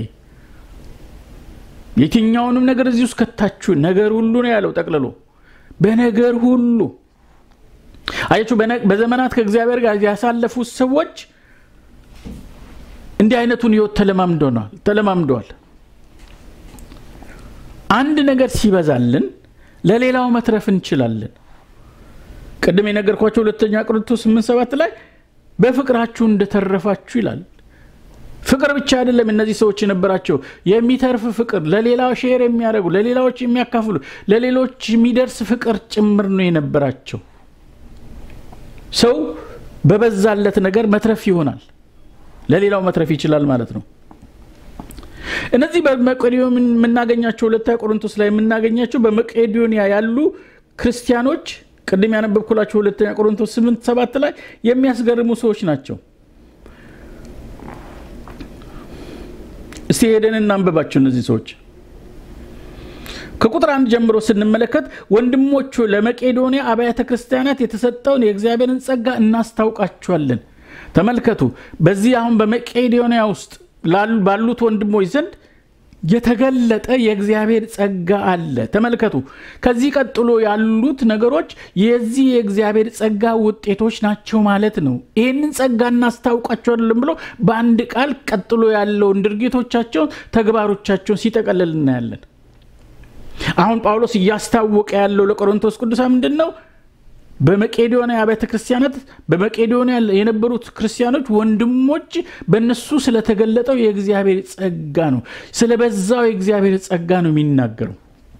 የትኛውንም ነገር እዚህ ውስጥ ከታችሁ ነገር ሁሉ ነው ያለው ጠቅልሎ በነገር ሁሉ አያችሁ በዘመናት ከእግዚአብሔር ጋር ያሳለፉ ሰዎች እንዲህ አይነቱን ህይወት ተለማምደዋል አንድ ነገር ሲበዛልን ለሌላው መትረፍ እንችላለን ቀደም የነገርኳችሁ ሁለተኛ ቆሮንቶስ 8:7 ላይ በፍቅራችሁ እንደተረፋችሁ ይላል ፍቅር ብቻ አይደለም እነዚህ ሰዎች የነበራቸው የሚተርፍ ፍቅር ለሌላው ሼር የሚያደርጉ ለሌላዎች የሚያካፍሉ ለሌሎች የሚደርስ ፍቅር ጭምር ነው የነበራቸው ሰው በበዛለት ነገር መትረፍ ይሆናል ለሌላው መትረፍ ይችላል ማለት ነው እነዚህ በመቄዶንያ የምናገኛቸው ሁለተኛ ቆሮንቶስ ላይ የምናገኛቸው በመቄዶንያ ያሉ ክርስቲያኖች ቀደም ያነበብኩላችሁ ሁለተኛ ቆሮንቶስ 8:7 ላይ የሚያስገርሙ ሰዎች ናቸው እስቲ ሄደን እናንብባቸው እነዚህ ሰዎች ከቁጥር 1 ጀምሮ ስንመለከት ወንድሞቹ ለመቄዶንያ አብያተ ክርስቲያናት የተሰጠውን የእግዚአብሔርን ጸጋ እናስታውቃቸዋለን ተመልከቱ በዚህ አሁን በመቄዶንያ ውስጥ ባሉት ወንድሞች ዘንድ የተገለጠ የእግዚአብሔር ጸጋ አለ ተመልከቱ ከዚህ ቀጥሎ ያሉት ነገሮች የዚህ የእግዚአብሔር ጸጋ ውጤቶች ናቸው ማለት ነው ይሄንን ጸጋ እናስታውቃቸዋለን ብሎ በአንድ ቃል ቀጥሎ ያለው ድርጊቶቻቸው ተግባሮቻቸው ሲጠቀለል እናያለን አሁን ጳውሎስ ያስታወቀ ያለው ለቆሮንቶስ ቅዱሳን ምንድነው በመቄዶንያ አብያተ ክርስቲያናት በመቄዶንያ የነበሩት ክርስቲያኖች ወንድሞች በእነሱ ስለተገለጠው የእግዚአብሔር ጸጋ ነው ስለበዛው የእግዚአብሔር ጸጋ ነው የሚናገረው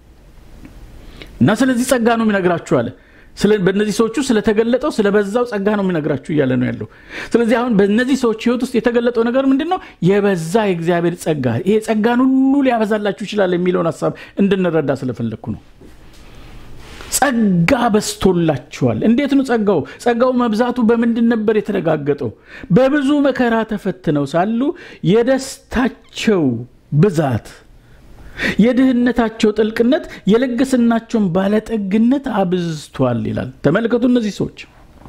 እና ስለዚህ ጸጋ ነው የሚነግራችሁ አለ በእነዚህ ሰዎች ስለተገለጠው ስለበዛው ጸጋ ነው የሚነግራችሁ እያለ ነው ያለው ስለዚህ አሁን በእነዚህ ሰዎች ህይወት ውስጥ የተገለጠው ነገር ምንድነው የበዛ የእግዚአብሔር ጸጋ ይሄ ጸጋን ሁሉ ሊያበዛላችሁ ይችላል የሚለውን ሐሳብ እንድንረዳ ስለፈለኩ ነው ጸጋ በስቶላችኋል እንዴት ነው ጸጋው መብዛቱ በምንድን ነበር የተረጋገጠው በብዙ መከራ ተፈትነው ሳሉ የደስታቸው ብዛት የድህነታቸው ጥልቅነት የለገስናቸው ባለጠግነት አብዝቷል ይላል ተመልከቱ እነዚህ ሰዎች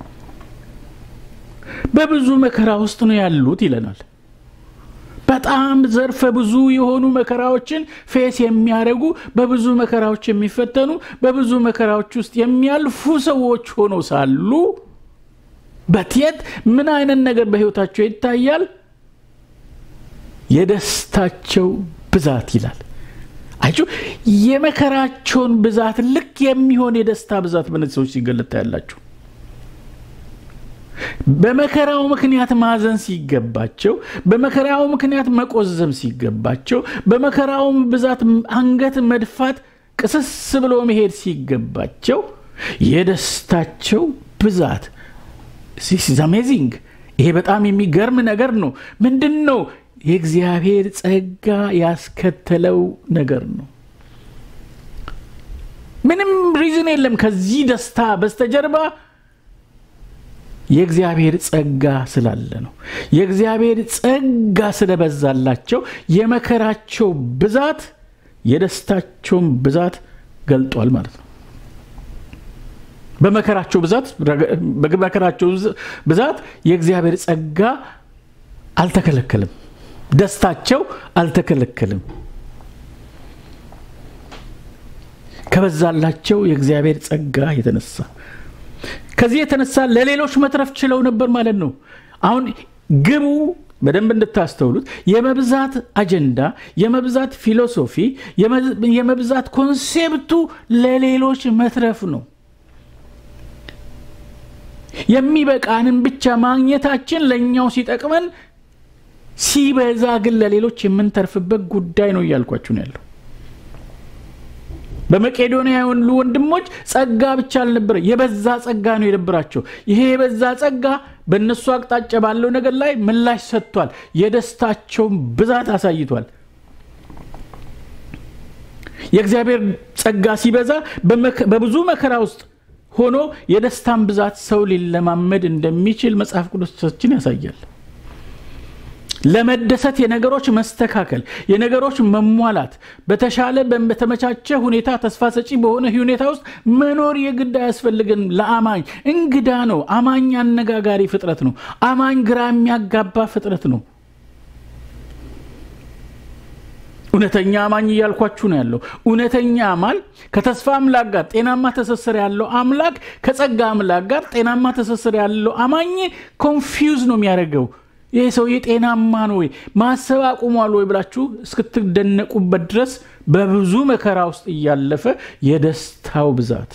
በብዙ መከራ ውስጥ ነው ያሉት ይለናል በጣም ዘርፈ ብዙ የሆኑ መከራዎችን ፌስ የሚያረጉ በብዙ መከራዎች የሚፈተኑ በብዙ መከራዎች ውስጥ የሚያልፉ ሰዎች ሆነው ሳሉ በትየት ምን አይነት ነገር በህይወታቸው ይታያል የደስታቸው ብዛት ይላል አይጆ የመከራቸውን ብዛት ልክ የሚሆን የደስታ ብዛት በእነዚህ ሰዎች ሲገለጥ ያላችሁ በመከራው ምክንያት ማዘን ሲገባቸው በመከራው ምክንያት መቆዘም ሲገባቸው በመከራው ብዛት አንገት መድፋት ቅስስ ብሎ መሄድ ሲገባቸው የደስታቸው ብዛት this is amazing ይሄ በጣም የሚገርም ነገር ነው ምንድነው የእግዚአብሔር ጸጋ ያስከተለው ነገር ነው ምንም ሪዝን የለም ከዚህ ደስታ በስተጀርባ የእግዚአብሔር ጸጋ ስላለ ነው የእግዚአብሔር ጸጋ ስለበዛላቸው የመከራቸው ብዛት የደስታቸው ብዛት ገልጧል ማለት ነው በመከራቸው ብዛት የእግዚአብሔር ጸጋ አልተከለከለም ደስታቸው አልተከለከለም ከበዛላቸው የእግዚአብሔር ጸጋ የተነሳ ከዚህ የተነሳ ለሌሎች መትረፍ ችለው ነበር ማለት ነው አሁን ግቡ በደንብ እንድታስተውሉት የመብዛት አጀንዳ የመብዛት ፊሎሶፊ የመብዛት ኮንሴፕቱ ለሌሎች መትረፍ ነው የሚበቃንን ብቻ ማግኘታችን ለኛው ሲጠቅመን ሲበዛ ግን ለሌሎች የምንተርፍበት ጉዳይ ነው ያልኳችሁ ነው ያለው በመቄዶንያ ያሉ ወንድሞች ጸጋ ብቻ አልነበረ የበዛ ጸጋ ነው የነበራቸው ይሄ የበዛ ጸጋ በእነሱ አቅጣጫ ባለው ነገር ላይ ምላሽ ሰጥቷል የደስታቸው ብዛት አሳይቷል የእግዚአብሔር ጸጋ ሲበዛ በብዙ መከራ ውስጥ ሆኖ የደስታን ብዛት ሰው ሊለማመድ እንደሚችል መጽሐፍ ቅዱሳችን ያሳያል። ለመደሰት የነገሮች መስተካከል የነገሮች መሟላት በተሻለ በተመቻቸ ሁኔታ ተስፋ ሰጪ በሆነ ሁኔታ ውስጥ መኖር የግድ ያስፈልገን ለአማኝ እንግዳ ነው። አማኝ አነጋጋሪ ፍጥረት ነው። አማኝ ግራ የሚያጋባ ፍጥረት ነው። እውነተኛ አማኝ እያልኳችሁ ነው ያለው። እውነተኛ አማኝ ከተስፋ አምላክ ጋር ጤናማ ተሰሰረ ያለው አምላክ ከጸጋ አምላክ ጋር ጤናማ ተሰሰረ ያለው አማኝ ኮንፊውዝ ነው የሚያደርገው። ይሄ ሰው የጤናማ ነው ወይ ማሰብ አቁሟል ወይ ብላችሁ እስክትደነቁበት ድረስ በብዙ መከራ ውስጥ ያለፈ የደስታው ብዛት።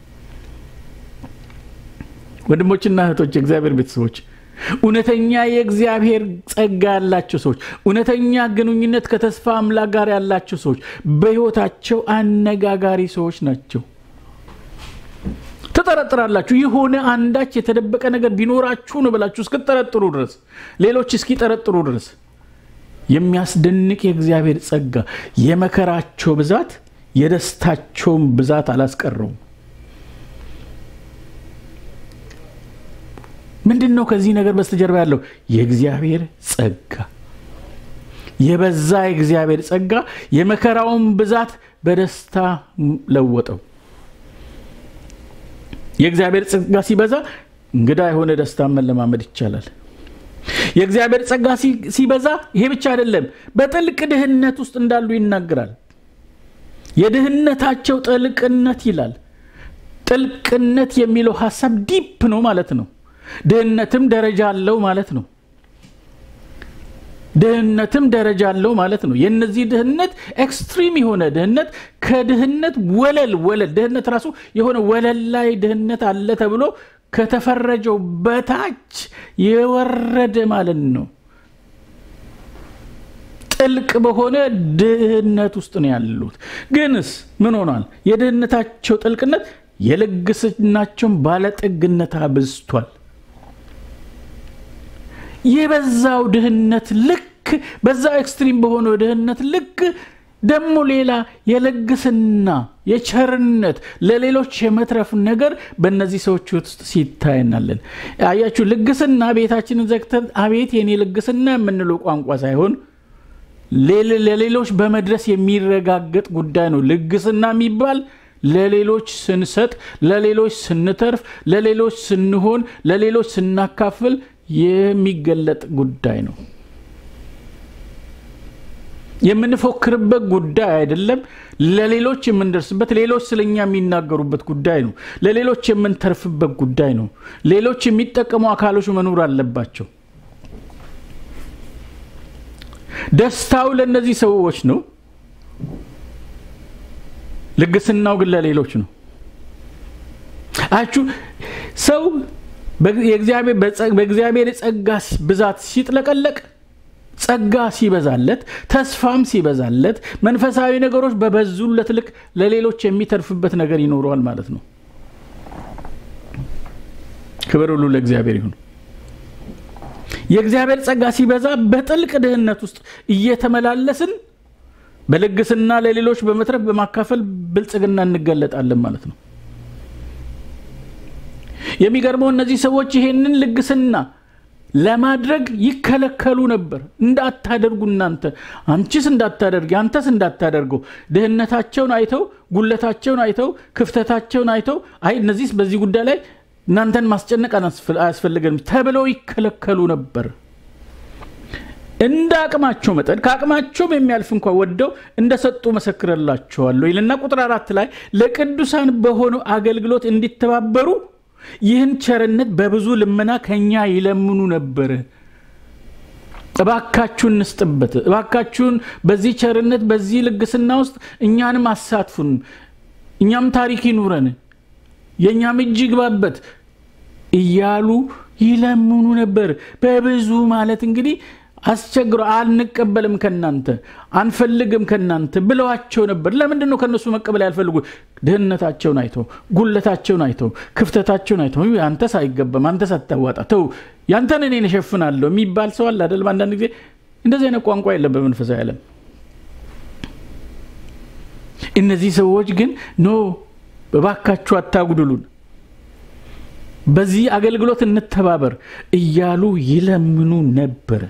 ወንድሞችና እህቶች እግዚአብሔር ቤተሰቦች እውነተኛ የእግዚአብሔር ጸጋ ያላቸው ሰዎች እውነተኛ ግንኙነት ከተስፋ አምላክ ጋር ያላቸው ሰዎች በህይወታቸው አነጋጋሪ ሰዎች ናቸው። ተጠራጥራላችሁ የሆነ አንዳች የተደበቀ ነገር ቢኖራችሁ ነው ብላችሁ እስክትጠረጥሩ ድረስ ሌሎች እስኪጠረጥሩ ድረስ የሚያስደንቅ የእግዚአብሔር ጸጋ የመከራቸው ብዛት የደስታቸው ብዛት አላስቀረው። ምንድነው ከዚህ ነገር በስተጀርባ ያለው? የእግዚአብሔር ጸጋ የበዛ የእግዚአብሔር ጸጋ የመከራውን ብዛት በደስታ ለወጠው። የእግዚአብሔር ጸጋ ሲበዛ እንግዳ የሆነ ደስታ መለማመድ ይቻላል። የእግዚአብሔር ጸጋ ሲበዛ ይሄ ብቻ አይደለም በጥልቅ ድህነት ውስጥ እንዳሉ ይናገራል። የድህነታቸው ጥልቅነት ይላል። ጥልቅነት የሚለው ሐሳብ ዲፕ ነው ማለት ነው። ድህነትም ደረጃ አለው ማለት ነው። ድህነትም ደረጃ አለው ማለት ነው። የነዚህ ድህነት ኤክስትሪም የሆነ ድህነት ከድህነት ወለል ድህነት ራሱ የሆነ ወለል ላይ ድህነት አለ ተብሎ ከተፈረጀው በታች የወረደ ማለት ነው። ጥልቅ በሆነ ድህነት ውስጥ ነው ያሉት። ግንስ ምን ሆኗል? የድህነታቸው ጥልቅነት የልግስናቸውን ባለጠግነት አብዝቷል። የበዛው ድህነት ልክ በዛው ኤክስትሪም በሆነው ድህነት ልክ ደሞ ሌላ የልግስና የቸርነት ለሌሎች የመትረፍ ነገር በእነዚህ ሰዎች ውስጥ ሲታየናለን። አያችሁ ልግስና ቤታችንን ዘግተን አቤት የኔ ልግስና የምንለው ቋንቋ ሳይሆን ለሌሎች በመድረስ የሚረጋገጥ ጉዳይ ነው። ልግስና የሚባል ለሌሎች ስንሰጥ ለሌሎች ስንተርፍ ለሌሎች ስንሆን ለሌሎች ስናካፍል የሚገለጥ ጉዳይ ነው። የምንፎክርበት ጉዳይ አይደለም። ለሌሎች የምንደርስበት ሌሎች ስለኛ የሚናገሩበት ጉዳይ ነው። ለሌሎች የምንተርፍበት ጉዳይ ነው። ሌሎች የሚጠቀሙ አካሎች መኖር አለባቸው። ደስታው ለነዚህ ሰዎች ነው። ልግስናው ግን ለሌሎች ነው። አቹ ሰው በእግዚአብሔር ጸጋ ብዛት ሲጥለቀለቅ ጸጋ ሲበዛለት ተስፋም ሲበዛለት መንፈሳዊ ነገሮች በበዙለት ልክ ለሌሎች የሚተርፍበት ነገር ይኖራል ማለት ነው። ክብር ሁሉ ለእግዚአብሔር ይሁን። የእግዚአብሔር ጸጋ ሲበዛ በጥልቅ ድህነት ውስጥ እየተመላለስን በልግስና ለሌሎች በመትረፍ በማካፈል ብልጽግና እንገለጣለን ማለት ነው። የሚገርመው እነዚህ ሰዎች ይሄንን ልግስና ለማድረግ ይከለከሉ ነበር። እንዳታደርጉ እናንተ አንቺስ እንዳታደርጊ አንተስ እንዳታደርጉ ድህነታቸውን አይተው ጉለታቸውን አይተው ክፍተታቸውን አይተው አይ እነዚህስ በዚህ ጉዳይ ላይ እናንተን ማስጨነቅ አያስፈልግም ተብለው ይከለከሉ ነበር። እንዳቅማቸው መጠን ካቅማቸው የሚያልፍ እንኳን ወደው እንደሰጡ መሰክረላቸዋለሁ ይልና ቁጥር 4 ላይ ለቅዱሳን በሆነው አገልግሎት እንዲተባበሩ ይህን ቸርነት በብዙ ልመና ከኛ ይለምኑ ነበር። እባካችሁን እንስጥበት፣ እባካችሁን በዚህ ቸርነት በዚህ ልግስና ውስጥ እኛንም አሳትፉን፣ እኛም ታሪክ ይኑረን፣ የኛም እጅ ይግባበት እያሉ ይለምኑ ነበር። በብዙ ማለት እንግዲህ አስቸግሮ አንቀበልም ከናንተ አንፈልግም ከናንተ ብለዋቸው ነበር። ለምንድን ነው ከነሱ መቀበል ያልፈልጉ? ድህነታቸውን አይተው ጉለታቸውን አይተው ክፍተታቸውን አይተው አንተ ሳይገበም አንተ ሳታዋጣ ተው ያንተን እኔ ነሽፍናለሁ የሚባል ሰው አለ አይደል? አንዳንድ ጊዜ እንደዚህ አይነት ቋንቋ የለም በመንፈሳዊ ዓለም። እነዚህ ሰዎች ግን ኖ በባካችሁ አታጉድሉን በዚህ አገልግሎት እንተባበር እያሉ ይለምኑ ነበር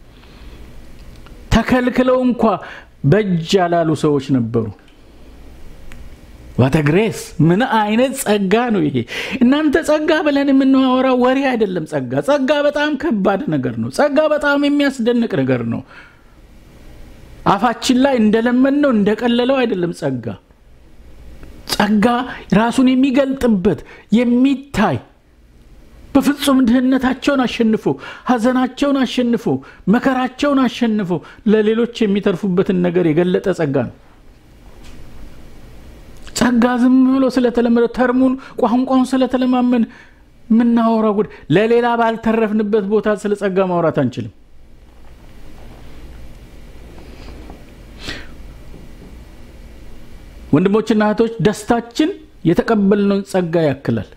ተከልክለው እንኳን በእጅ ያላሉ ሰዎች ነበሩ What a grace ምን አይነት ጸጋ ነው ይሄ እናንተ ጸጋ ብለን የምንዋወራው ወሬ አይደለም ጸጋ በጣም ከባድ ነገር ነው ጸጋ በጣም የሚያስደንቅ ነገር ነው አፋችን ላይ እንደለመነው እንደቀለለው አይደለም ጸጋ ራሱን የሚገልጥበት የሚታይ በፍጹም ድህነታቸውን አሸንፎ ሐዘናቸውን አሸንፎ መከራቸውን አሸንፎ ለሌሎች የሚተርፉበትን ነገር የገለጠ ጸጋ ነው ጸጋ ዝም ብሎ ስለተለመደ ተርሙን ቋንቋውን ስለተለማመን ምናወራው ጉድ ለሌላ ባልተረፍንበት ቦታ ስለ ጸጋ ማውራት አንችልም ወንድሞችና እህቶች ደስታችን የተቀበልነው ጸጋ ያክላል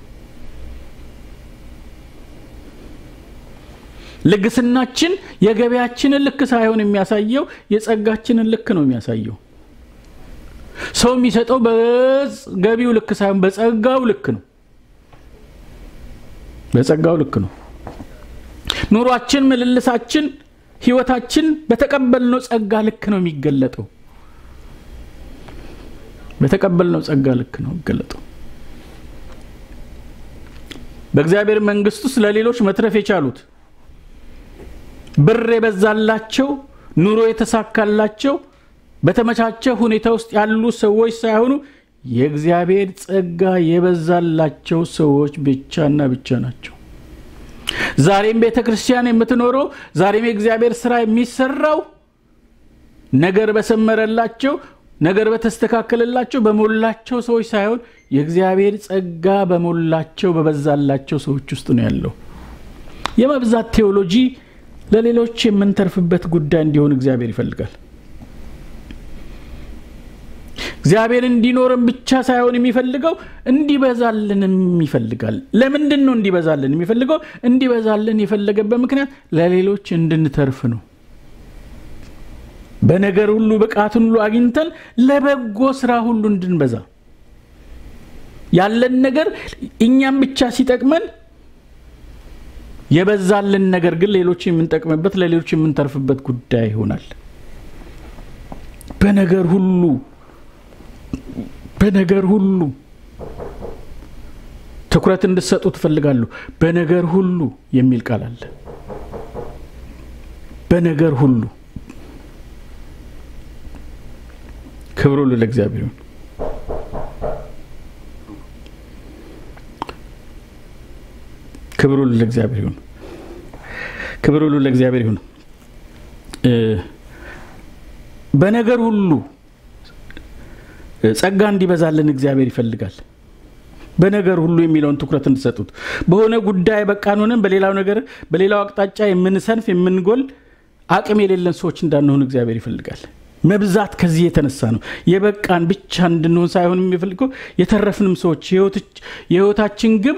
ለግስናችን የገበያችንን ልክ ሳይሆን የሚያሳየው የጸጋችንን ልክ ነው የሚያሳየው ሰው የሚሰጠው በገቢው ልክ ሳይሆን በጸጋው ልክ ነው ኑሯችን ምልልሳችን ህይወታችን በተቀበልነው ጸጋ ልክ ነው የሚገለጠው በተቀበልነው ጸጋ ልክ ነው የሚገለጠው በእግዚአብሔር መንግስት ውስጥ ለሌሎች መትረፍ የቻሉት ብር የበዛላቸው ኑሮ የተሳካላቸው በተመቻቸ ሁኔታ ውስጥ ያሉ ሰዎች ሳይሆኑ የእግዚአብሔር ጸጋ የበዛላቸው ሰዎች ብቻና ብቻ ናቸው ዛሬም ቤተክርስቲያን የምትኖረው ዛሬም የእግዚአብሔር ሥራ የሚሰራው ነገር በሰመረላቸው ነገር በተስተካከለላቸው በሞላቸው ሰዎች ሳይሆን የእግዚአብሔር ጸጋ በሞላቸው በበዛላቸው ሰዎች ውስጥ ነው ያለው የመብዛት ቴዎሎጂ ለሌሎች የምንተርፍበት ጉዳይ እንዲሆን እግዚአብሔር ይፈልጋል እግዚአብሔር እንዲኖርም ብቻ ሳይሆን የሚፈልገው እንዲበዛልንም ይፈልጋል ለምንድን ነው እንዲበዛልን የሚፈልገው እንዲበዛልን የፈለገበት ምክንያት ለሌሎች እንድንተርፍ ነው በነገር ሁሉ በቃቱን ሁሉ አግኝተን ለበጎ ሥራ ሁሉ እንድንበዛ ያለን ነገር እኛም ብቻ ሲጠቅመን የበዛልን ነገር ግን ሌሎች የምንጠቅምበት ለሌሎች የምንተርፍበት ጉዳይ ይሆናል በነገር ሁሉ ትኩረት እንድትሰጡ ትፈልጋለሁ በነገር ሁሉ የሚል ቃል አለ በነገር ሁሉ ክብሩ ለእግዚአብሔር ይሁን ክብሩ ለእግዚአብሔር ይሁን በነገር ሁሉ ጸጋ እንዲበዛልን እግዚአብሔር ይፈልጋል በነገር ሁሉ የሚለውን ትኩረት እንድትሰጡት በሆነ ጉዳይ በቃን ሆነን በሌላው አቅጣጫ የምንሰንፍ የምንጎል አቅም የሌለን ሰዎች እንዳንሆን እግዚአብሔር ይፈልጋል መብዛት ከዚህ የተነሳ ነው የበቃን ብቻ እንድንሆን ሳይሆን የሚፈልገው የተረፍንም ሰዎች የህይወታችን ግብ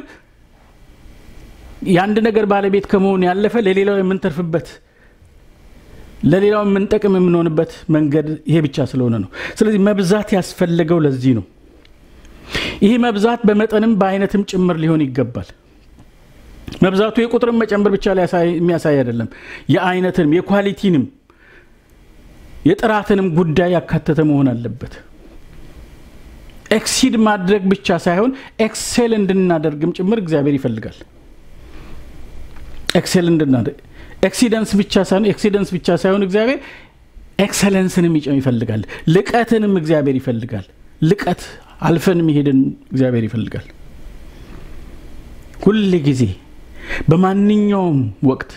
ያንድ ነገር ባለቤት ከመሆን ያለፈ ለሌላው የምንተርፍበት ለሌላው የምንጠቅም የምንሆንበት መንገድ ይሄ ብቻ ስለሆነ ነው ስለዚህ መብዛት ያስፈልገው ለዚህ ነው ይሄ መብዛት በመጠንም በአይነትም ጭምር ሊሆን ይገባል መብዛቱ የቁጥርን መጨመር ብቻ ላይ የሚያሳይ አይደለም የአይነትንም የኳሊቲንም የጥራትንም ጉዳይ ያካተተ መሆን አለበት ኤክሲድ ማድረግ ብቻ ሳይሆን ኤክሴል እንድናደርግም ጭምር እግዚአብሔር ይፈልጋል ኤክሴል እንድናደርግ ኤክሲደንስ ብቻ ሳይሆን እግዚአብሔር ኤክሰለንስንም ይፈልጋል ልቀትንም እግዚአብሔር ይፈልጋል ልቀት አልፈን መሄድን እግዚአብሔር ይፈልጋል ሁሉ ጊዜ በማንኛውም ወቅት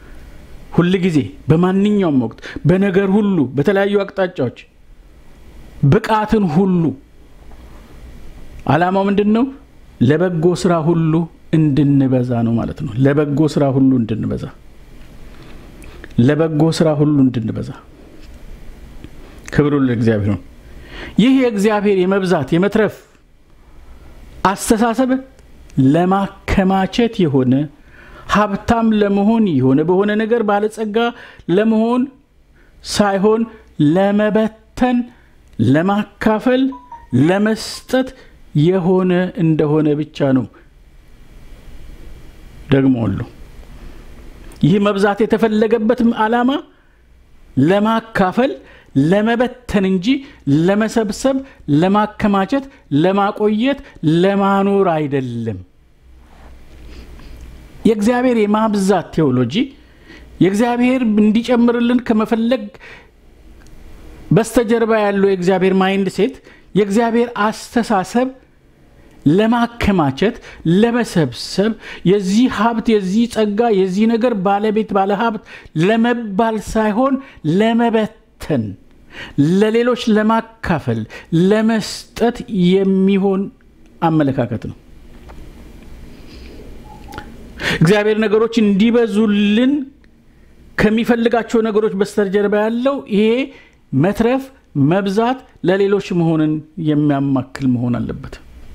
በነገር ሁሉ በተለያዩ አቅጣጫዎች ብቃትን ሁሉ ዓላማው ምንድነው ለበጎ ሥራ ሁሉ እንድንበዛ ነው ማለት ነው ለበጎ ሥራ ሁሉ እንድንበዛ ክብሩ ለእግዚአብሔር ነው ይህ የእግዚአብሔር የመብዛት የመትረፍ አስተሳሰብ ለማከማቸት የሆነ ሀብታም ለመሆን የሆነ በሆነ ነገር ባለጸጋ ለመሆን ሳይሆን ለመበተን ለማካፈል ለመስጠት የሆነ እንደሆነ ብቻ ነው። ደግሞሉ ይህ መብዛት የተፈለገበት ዓላማ ለማካፈል ለመበተን እንጂ ለመሰብሰብ ለማከማቸት ለማቆየት ለማኖር አይደለም። የእግዚአብሔር የማብዛት ቴዎሎጂ የእግዚአብሔር እንዲጨምርልን ከመፈለግ በስተጀርባ ያለው የእግዚአብሔር ማይንድ ሴት የእግዚአብሔር አስተሳሰብ ለማከማቸት ለመሰብሰብ የዚህ ሀብት የዚህ ጸጋ የዚህ ነገር ባለቤት ባለ ሀብት ለመባል ሳይሆን ለመበተን ለሌሎች ለማካፈል ለመስጠት የሚሆን አመለካከት ነው። እግዚአብሔር ነገሮች እንዲበዙልን ከሚፈልጋቸው ነገሮች በስተጀርባ ያለው ይሄ መትረፍ መብዛት ለሌሎች መሆንን የሚያማክል መሆን አለበት።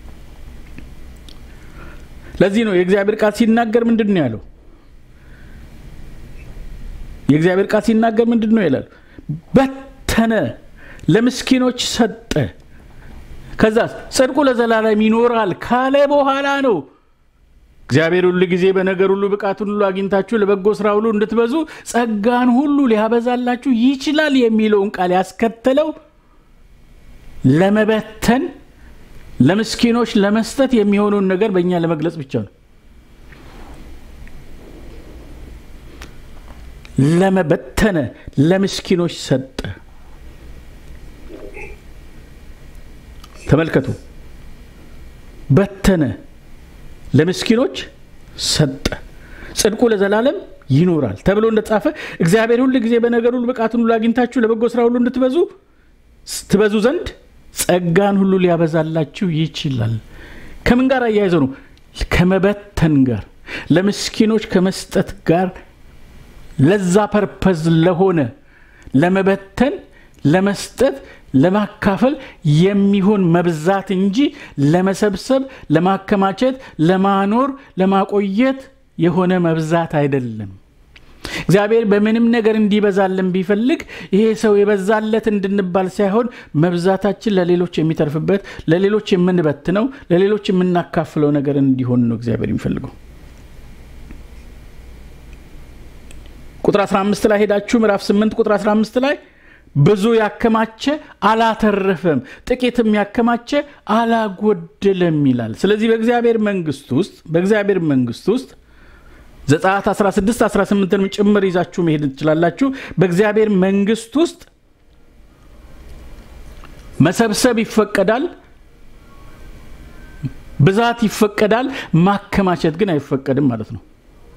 ለዚህ ነው የእግዚአብሔር ቃል ሲናገር ምንድነው ያለው? የእግዚአብሔር ቃል ሲናገር ምንድነው ይላል? በተነ ለምስኪኖች ሰጠ ከዛስ ጽድቁ ለዘላለም ይኖራል ካለ በኋላ ነው እግዚአብሔር ሁሉ ጊዜ በነገር ሁሉ ብቃቱን ሁሉ አግኝታችሁ ለበጎ ስራ ሁሉ እንድትበዙ ጸጋን ሁሉ ሊያበዛላችሁ ይችላል የሚለውን ቃል ያስከተለው ለመበተን ለምስኪኖች ለመስጠት የሚሆነውን ነገር በእኛ ለመግለጽ ብቻ ነው። ለመበተነ ለምስኪኖች ሰጠ። ተመልከቱ፣ በተነ ለምስኪኖች ሰጠ ጽድቁ ለዘላለም ይኖራል ተብሎ እንደተጻፈ እግዚአብሔር ሁሉ ጊዜ በነገር ሁሉ ብቃቱን ሁሉ አግኝታችሁ ለበጎ ስራ ሁሉ እንድትበዙ ዘንድ ጸጋን ሁሉ ሊያበዛላችሁ ይችላል። ከምን ጋር ያያይዘው ነው? ከመበተን ጋር ለምስኪኖች ከመስጠት ጋር ለዛ ፐርፐዝ ለሆነ ለመበተን ለመስጠት ለማካፈል የሚሆን መብዛት እንጂ ለመሰብሰብ ለማከማቸት ለማኖር ለማቆየት የሆነ መብዛት አይደለም። እግዚአብሔር በምንም ነገር እንዲበዛልን ቢፈልግ ይሄ ሰው የበዛለት እንድንባል ሳይሆን መብዛታችን ለሌሎች የሚተርፍበት ለሌሎች የምንበትነው ለሌሎች የምናካፍለው ነገር እንዲሆን ነው እግዚአብሔር የሚፈልገው። ቁጥር 15 ላይ ሄዳችሁ ምዕራፍ 8 ቁጥር 15 ላይ ብዙ ያከማቸ አላተረፈም ጥቂትም ያከማቸ አላጎደለም ይላል። ስለዚህ በእግዚአብሔር መንግስት ውስጥ ዘጸአት 16 18ን ጭምር ይዛችሁ መሄድ ትችላላችሁ። በእግዚአብሔር መንግስት ውስጥ መሰብሰብ ይፈቀዳል፣ ብዛት ይፈቀዳል፣ ማከማቸት ግን አይፈቀድም ማለት ነው።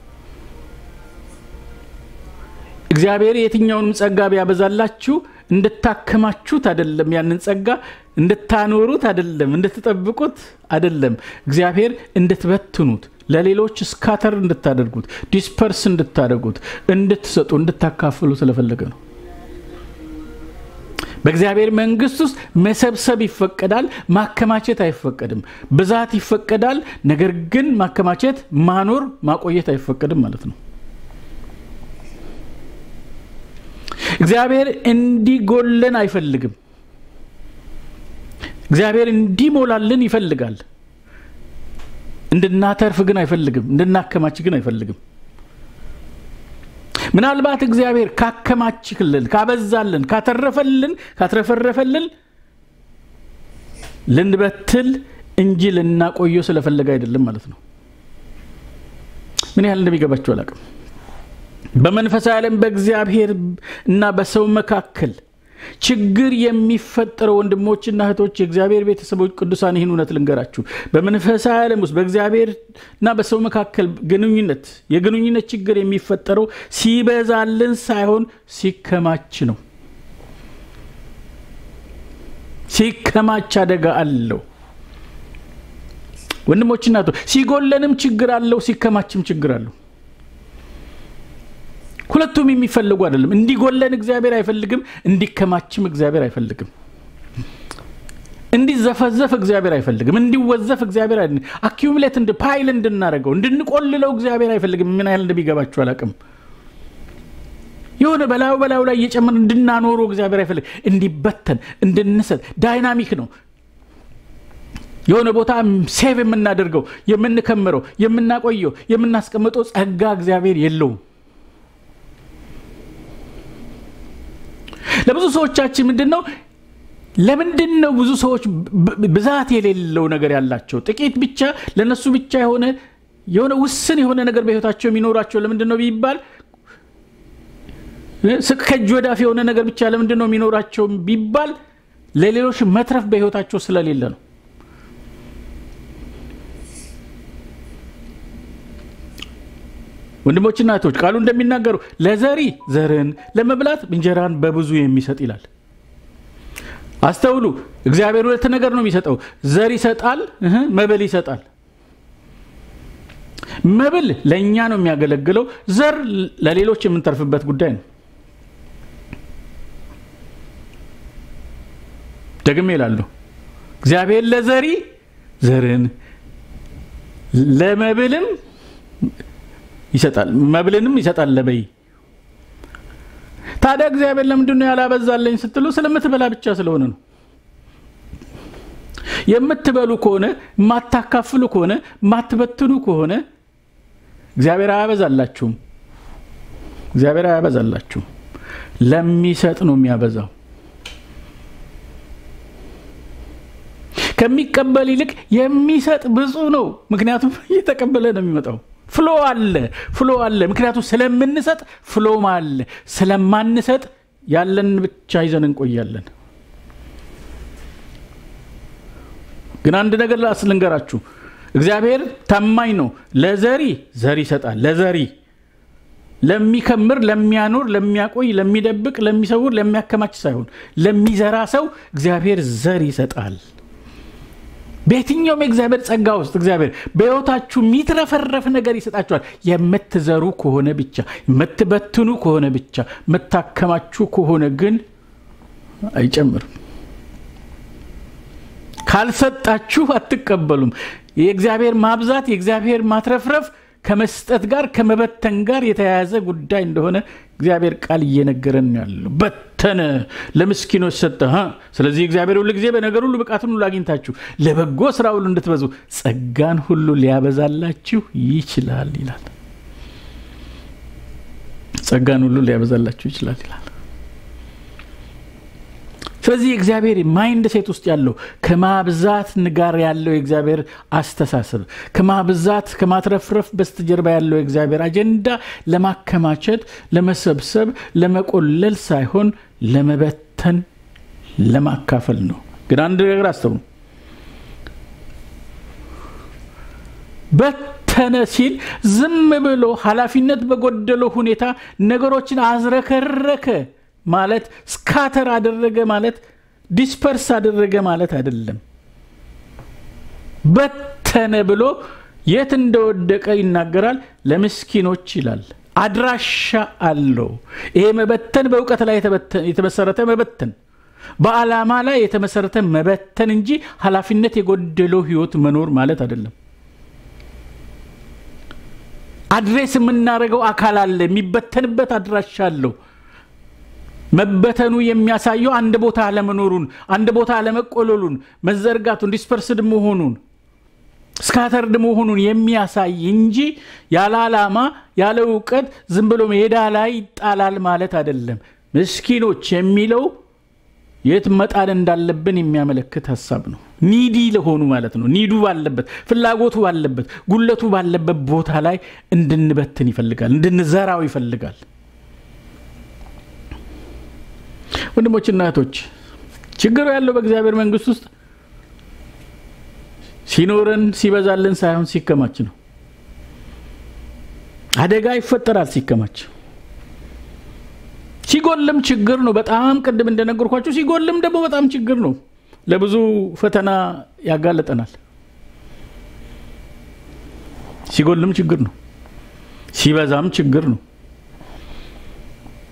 እግዚአብሔር የትኛውንም ጸጋ ቢያበዛላችሁ እንድታከማቹት አይደለም፣ ያንን ጸጋ እንድታኖሩት አይደለም፣ እንድትጠብቁት አይደለም። እግዚአብሔር እንድትበትኑት ለሌሎች ስካተር እንድታደርጉት ዲስፐርስ እንድታደርጉት እንድትሰጡ እንድታካፍሉ ስለፈለገ ነው። በእግዚአብሔር መንግስት ውስጥ መሰብሰብ ይፈቀዳል፣ ማከማቸት አይፈቀድም። ብዛት ይፈቀዳል፣ ነገር ግን ማከማቸት ማኖር ማቆየት አይፈቀድም ማለት ነው። እግዚአብሔር እንዲጎለን አይፈልግም። እግዚአብሔር እንዲሞላልን ይፈልጋል። እንድናተርፍ ግን አይፈልግም፣ እንድናከማች ግን አይፈልግም። ምናልባት እግዚአብሔር ካከማችልን ካበዛልን ካተረፈልን ልንበትል እንጂ ልናቆየው ስለፈለገ አይደለም ማለት ነው። ምን ያህል እንደሚገባችሁ አላውቅም። በመንፈሳዊ ዓለም በእግዚአብሔር እና በሰው መካከል ችግር የሚፈጠረው ወንድሞችና እህቶች የእግዚአብሔር ቤተሰቦች ቅዱሳን ይህን እውነት ልንገራችሁ። በመንፈሳዊ ዓለም ውስጥ በእግዚአብሔርና በሰው መካከል የግንኙነት ችግር የሚፈጠረው ሲበዛልን ሳይሆን ሲከማች ነው። ሲከማች አደጋ አለው ወንድሞችና እህቶች። ሲጎለንም ችግር አለው፣ ሲከማችም ችግር አለው። ሁለቱም የሚፈልጉ አይደለም። እንዲጎለን እግዚአብሔር አይፈልግም፣ እንዲከማችም እግዚአብሔር አይፈልግም። እንዲዘፈዘፍ እግዚአብሔር አይፈልግም፣ እንዲወዘፍ እግዚአብሔር አይፈልግም። አኪዩሙሌት ፓይል እንድናረገው እንድንቆልለው እግዚአብሔር አይፈልግም። ምን ያህል እንደሚገባችሁ አላውቅም። የሆነ በላው ላይ እየጨመረ እንድናኖረው እግዚአብሔር አይፈልግ እንዲበተን እንድንሰጥ ዳይናሚክ ነው የሆነ ቦታ ሴቭ የምናደርገው የምንከምረው የምናቆየው የምናስቀምጠው ጸጋ እግዚአብሔር የለው ለብዙ ሰዎቻችን ምንድነው ለምንድነው ብዙ ሰዎች ብዛት የሌለው ነገር ያላቸው ጥቂት ብቻ ለነሱ ብቻ የሆነ ውስን የሆነ ነገር በህይወታቸው የሚኖራቸው ለምንድነው ቢባል ስከጅ ወዳፍ የሆነ ነገር ብቻ ለምንድነው የሚኖራቸው ቢባል ለሌሎች መትረፍ በህይወታቸው ስለሌለ ነው ወንድሞችና እህቶች ቃሉ እንደሚናገሩ ለዘሪ ዘርን ለመብላት እንጀራን በብዙ የሚሰጥ ይላል አስተውሉ እግዚአብሔር ሁለት ነገር ነው የሚሰጠው ዘር ይሰጣል መብል ይሰጣል መብል ለኛ ነው የሚያገለግለው ዘር ለሌሎች የምንተርፍበት ጉዳይ ነው ደግሜ ይላል እግዚአብሔር ለዘሪ ዘርን ለመብልም ይሰጣል መብልንም ይሰጣል ለበይ ታዲያ እግዚአብሔር ለምንድነው ያላበዛልኝ ስትሉ ስለምትበላ ብቻ ስለሆነ ነው የምትበሉ ከሆነ ማታካፍሉ ከሆነ ማትበትኑ ከሆነ እግዚአብሔር አያበዛላችሁም ለሚሰጥ ነው የሚያበዛው ከሚቀበል ይልቅ የሚሰጥ ብዙ ነው ምክንያቱም እየተቀበለ ነው የሚመጣው ፍሎ አለ ምክንያቱም ስለምንሰጥ ፍሎ አለ ስለማንሰጥ ያለን ብቻ ይዘን እንቆያለን ግን አንድ ነገር ላስልንገራችሁ እግዚአብሔር ታማኝ ነው ለዘሪ ዘሪ ይሰጣል ለዘሪ ለሚከምር ለሚያኖር ለሚያቆይ ለሚደብቅ ለሚሰውር ለሚያከማች ሳይሆን ለሚዘራ ሰው እግዚአብሔር ዘሪ ይሰጣል በየትኛውም እግዚአብሔር ጸጋ ውስጥ እግዚአብሔር በህይወታችሁ ሚትረፈረፍ ነገር ይሰጣችኋል የምትዘሩ ከሆነ ብቻ የምትበትኑ ከሆነ ብቻ መታከማችሁ ከሆነ ግን አይጨምርም ካልሰጣችሁ አትቀበሉም የእግዚአብሔር ማብዛት የእግዚአብሔር ማትረፍረፍ ከመስጠት ጋር ከመበተን ጋር የተያያዘ ጉዳይ እንደሆነ እግዚአብሔር ቃል እየነገረን ያለው በተነ ለምስኪኖች ሰጠ ስለዚህ እግዚአብሔር ሁሉ ጊዜ በነገር ሁሉ ብቃቱን ሁሉ አግኝታችሁ ለበጎ ስራ ሁሉ እንድትበዙ ጸጋን ሁሉ ሊያበዛላችሁ ይችላል ይላል ጸጋን ሁሉ ሊያበዛላችሁ ይችላል ይላል ስለዚህ እግዚአብሔር ማይንድ ሴት ውስጥ ያለው ከማብዛት ጋር ያለው እግዚአብሔር አስተሳሰብ ከማብዛት ከማትረፍረፍ በስተጀርባ ያለው እግዚአብሔር አጀንዳ ለማከማቸት ለመሰብሰብ ለመቆለል ሳይሆን ለመበተን ለማካፈል ነው ግን አንድ ነገር አስተውሉ በተነ ሲል ዝም ብሎ ኃላፊነት በጎደለው ሁኔታ ነገሮችን አዝረከረከ ማለት ስካተር አደረገ ማለት ዲስፐርስ አደረገ ማለት አይደለም በተነ ብሎ የት እንደወደቀ ይናገራል ለምስኪኖች ይላል አድራሻ አለው ይሄ መበተን በእውቀት ላይ የተመሰረተ መበተን በአላማ ላይ የተመሰረተ መበተን እንጂ ኃላፊነት የጎደለው ህይወት መኖር ማለት አይደለም አድሬስ የምናረገው አካል አለ የሚበተንበት አድራሻ አለው መበተኑ የሚያሳየው አንድ ቦታ ለመኖሩን አንድ ቦታ ለመቆለሉን መዘርጋቱን ዲስፐርስድ መሆኑን ስካተርድ መሆኑን የሚያሳይ እንጂ ያለ አላማ ያለ ዕውቀት ዝም ብሎ ሜዳ ላይ ይጣላል ማለት አይደለም ምስኪኖች የሚለው የት መጣል እንዳለብን የሚያመለክት ሐሳብ ነው ኒዲ ለሆኑ ማለት ነው ኒዱ ባለበት ፍላጎቱ ባለበት ጉለቱ ባለበት ቦታ ላይ እንድንበትን ይፈልጋል እንድንዘራው ይፈልጋል ወንድሞችና እህቶች ችግሩ ያለው በእግዚአብሔር መንግስት ውስጥ ሲኖረን ሲበዛልን ሳይሆን ሲከማች ነው አደጋ ይፈጠራል ሲከማች ሲጎልም ችግር ነው በጣም ቀደም እንደነገርኳችሁ ሲጎልም ደግሞ በጣም ችግር ነው ለብዙ ፈተና ያጋለጠናል ሲጎልም ችግር ነው ሲበዛም ችግር ነው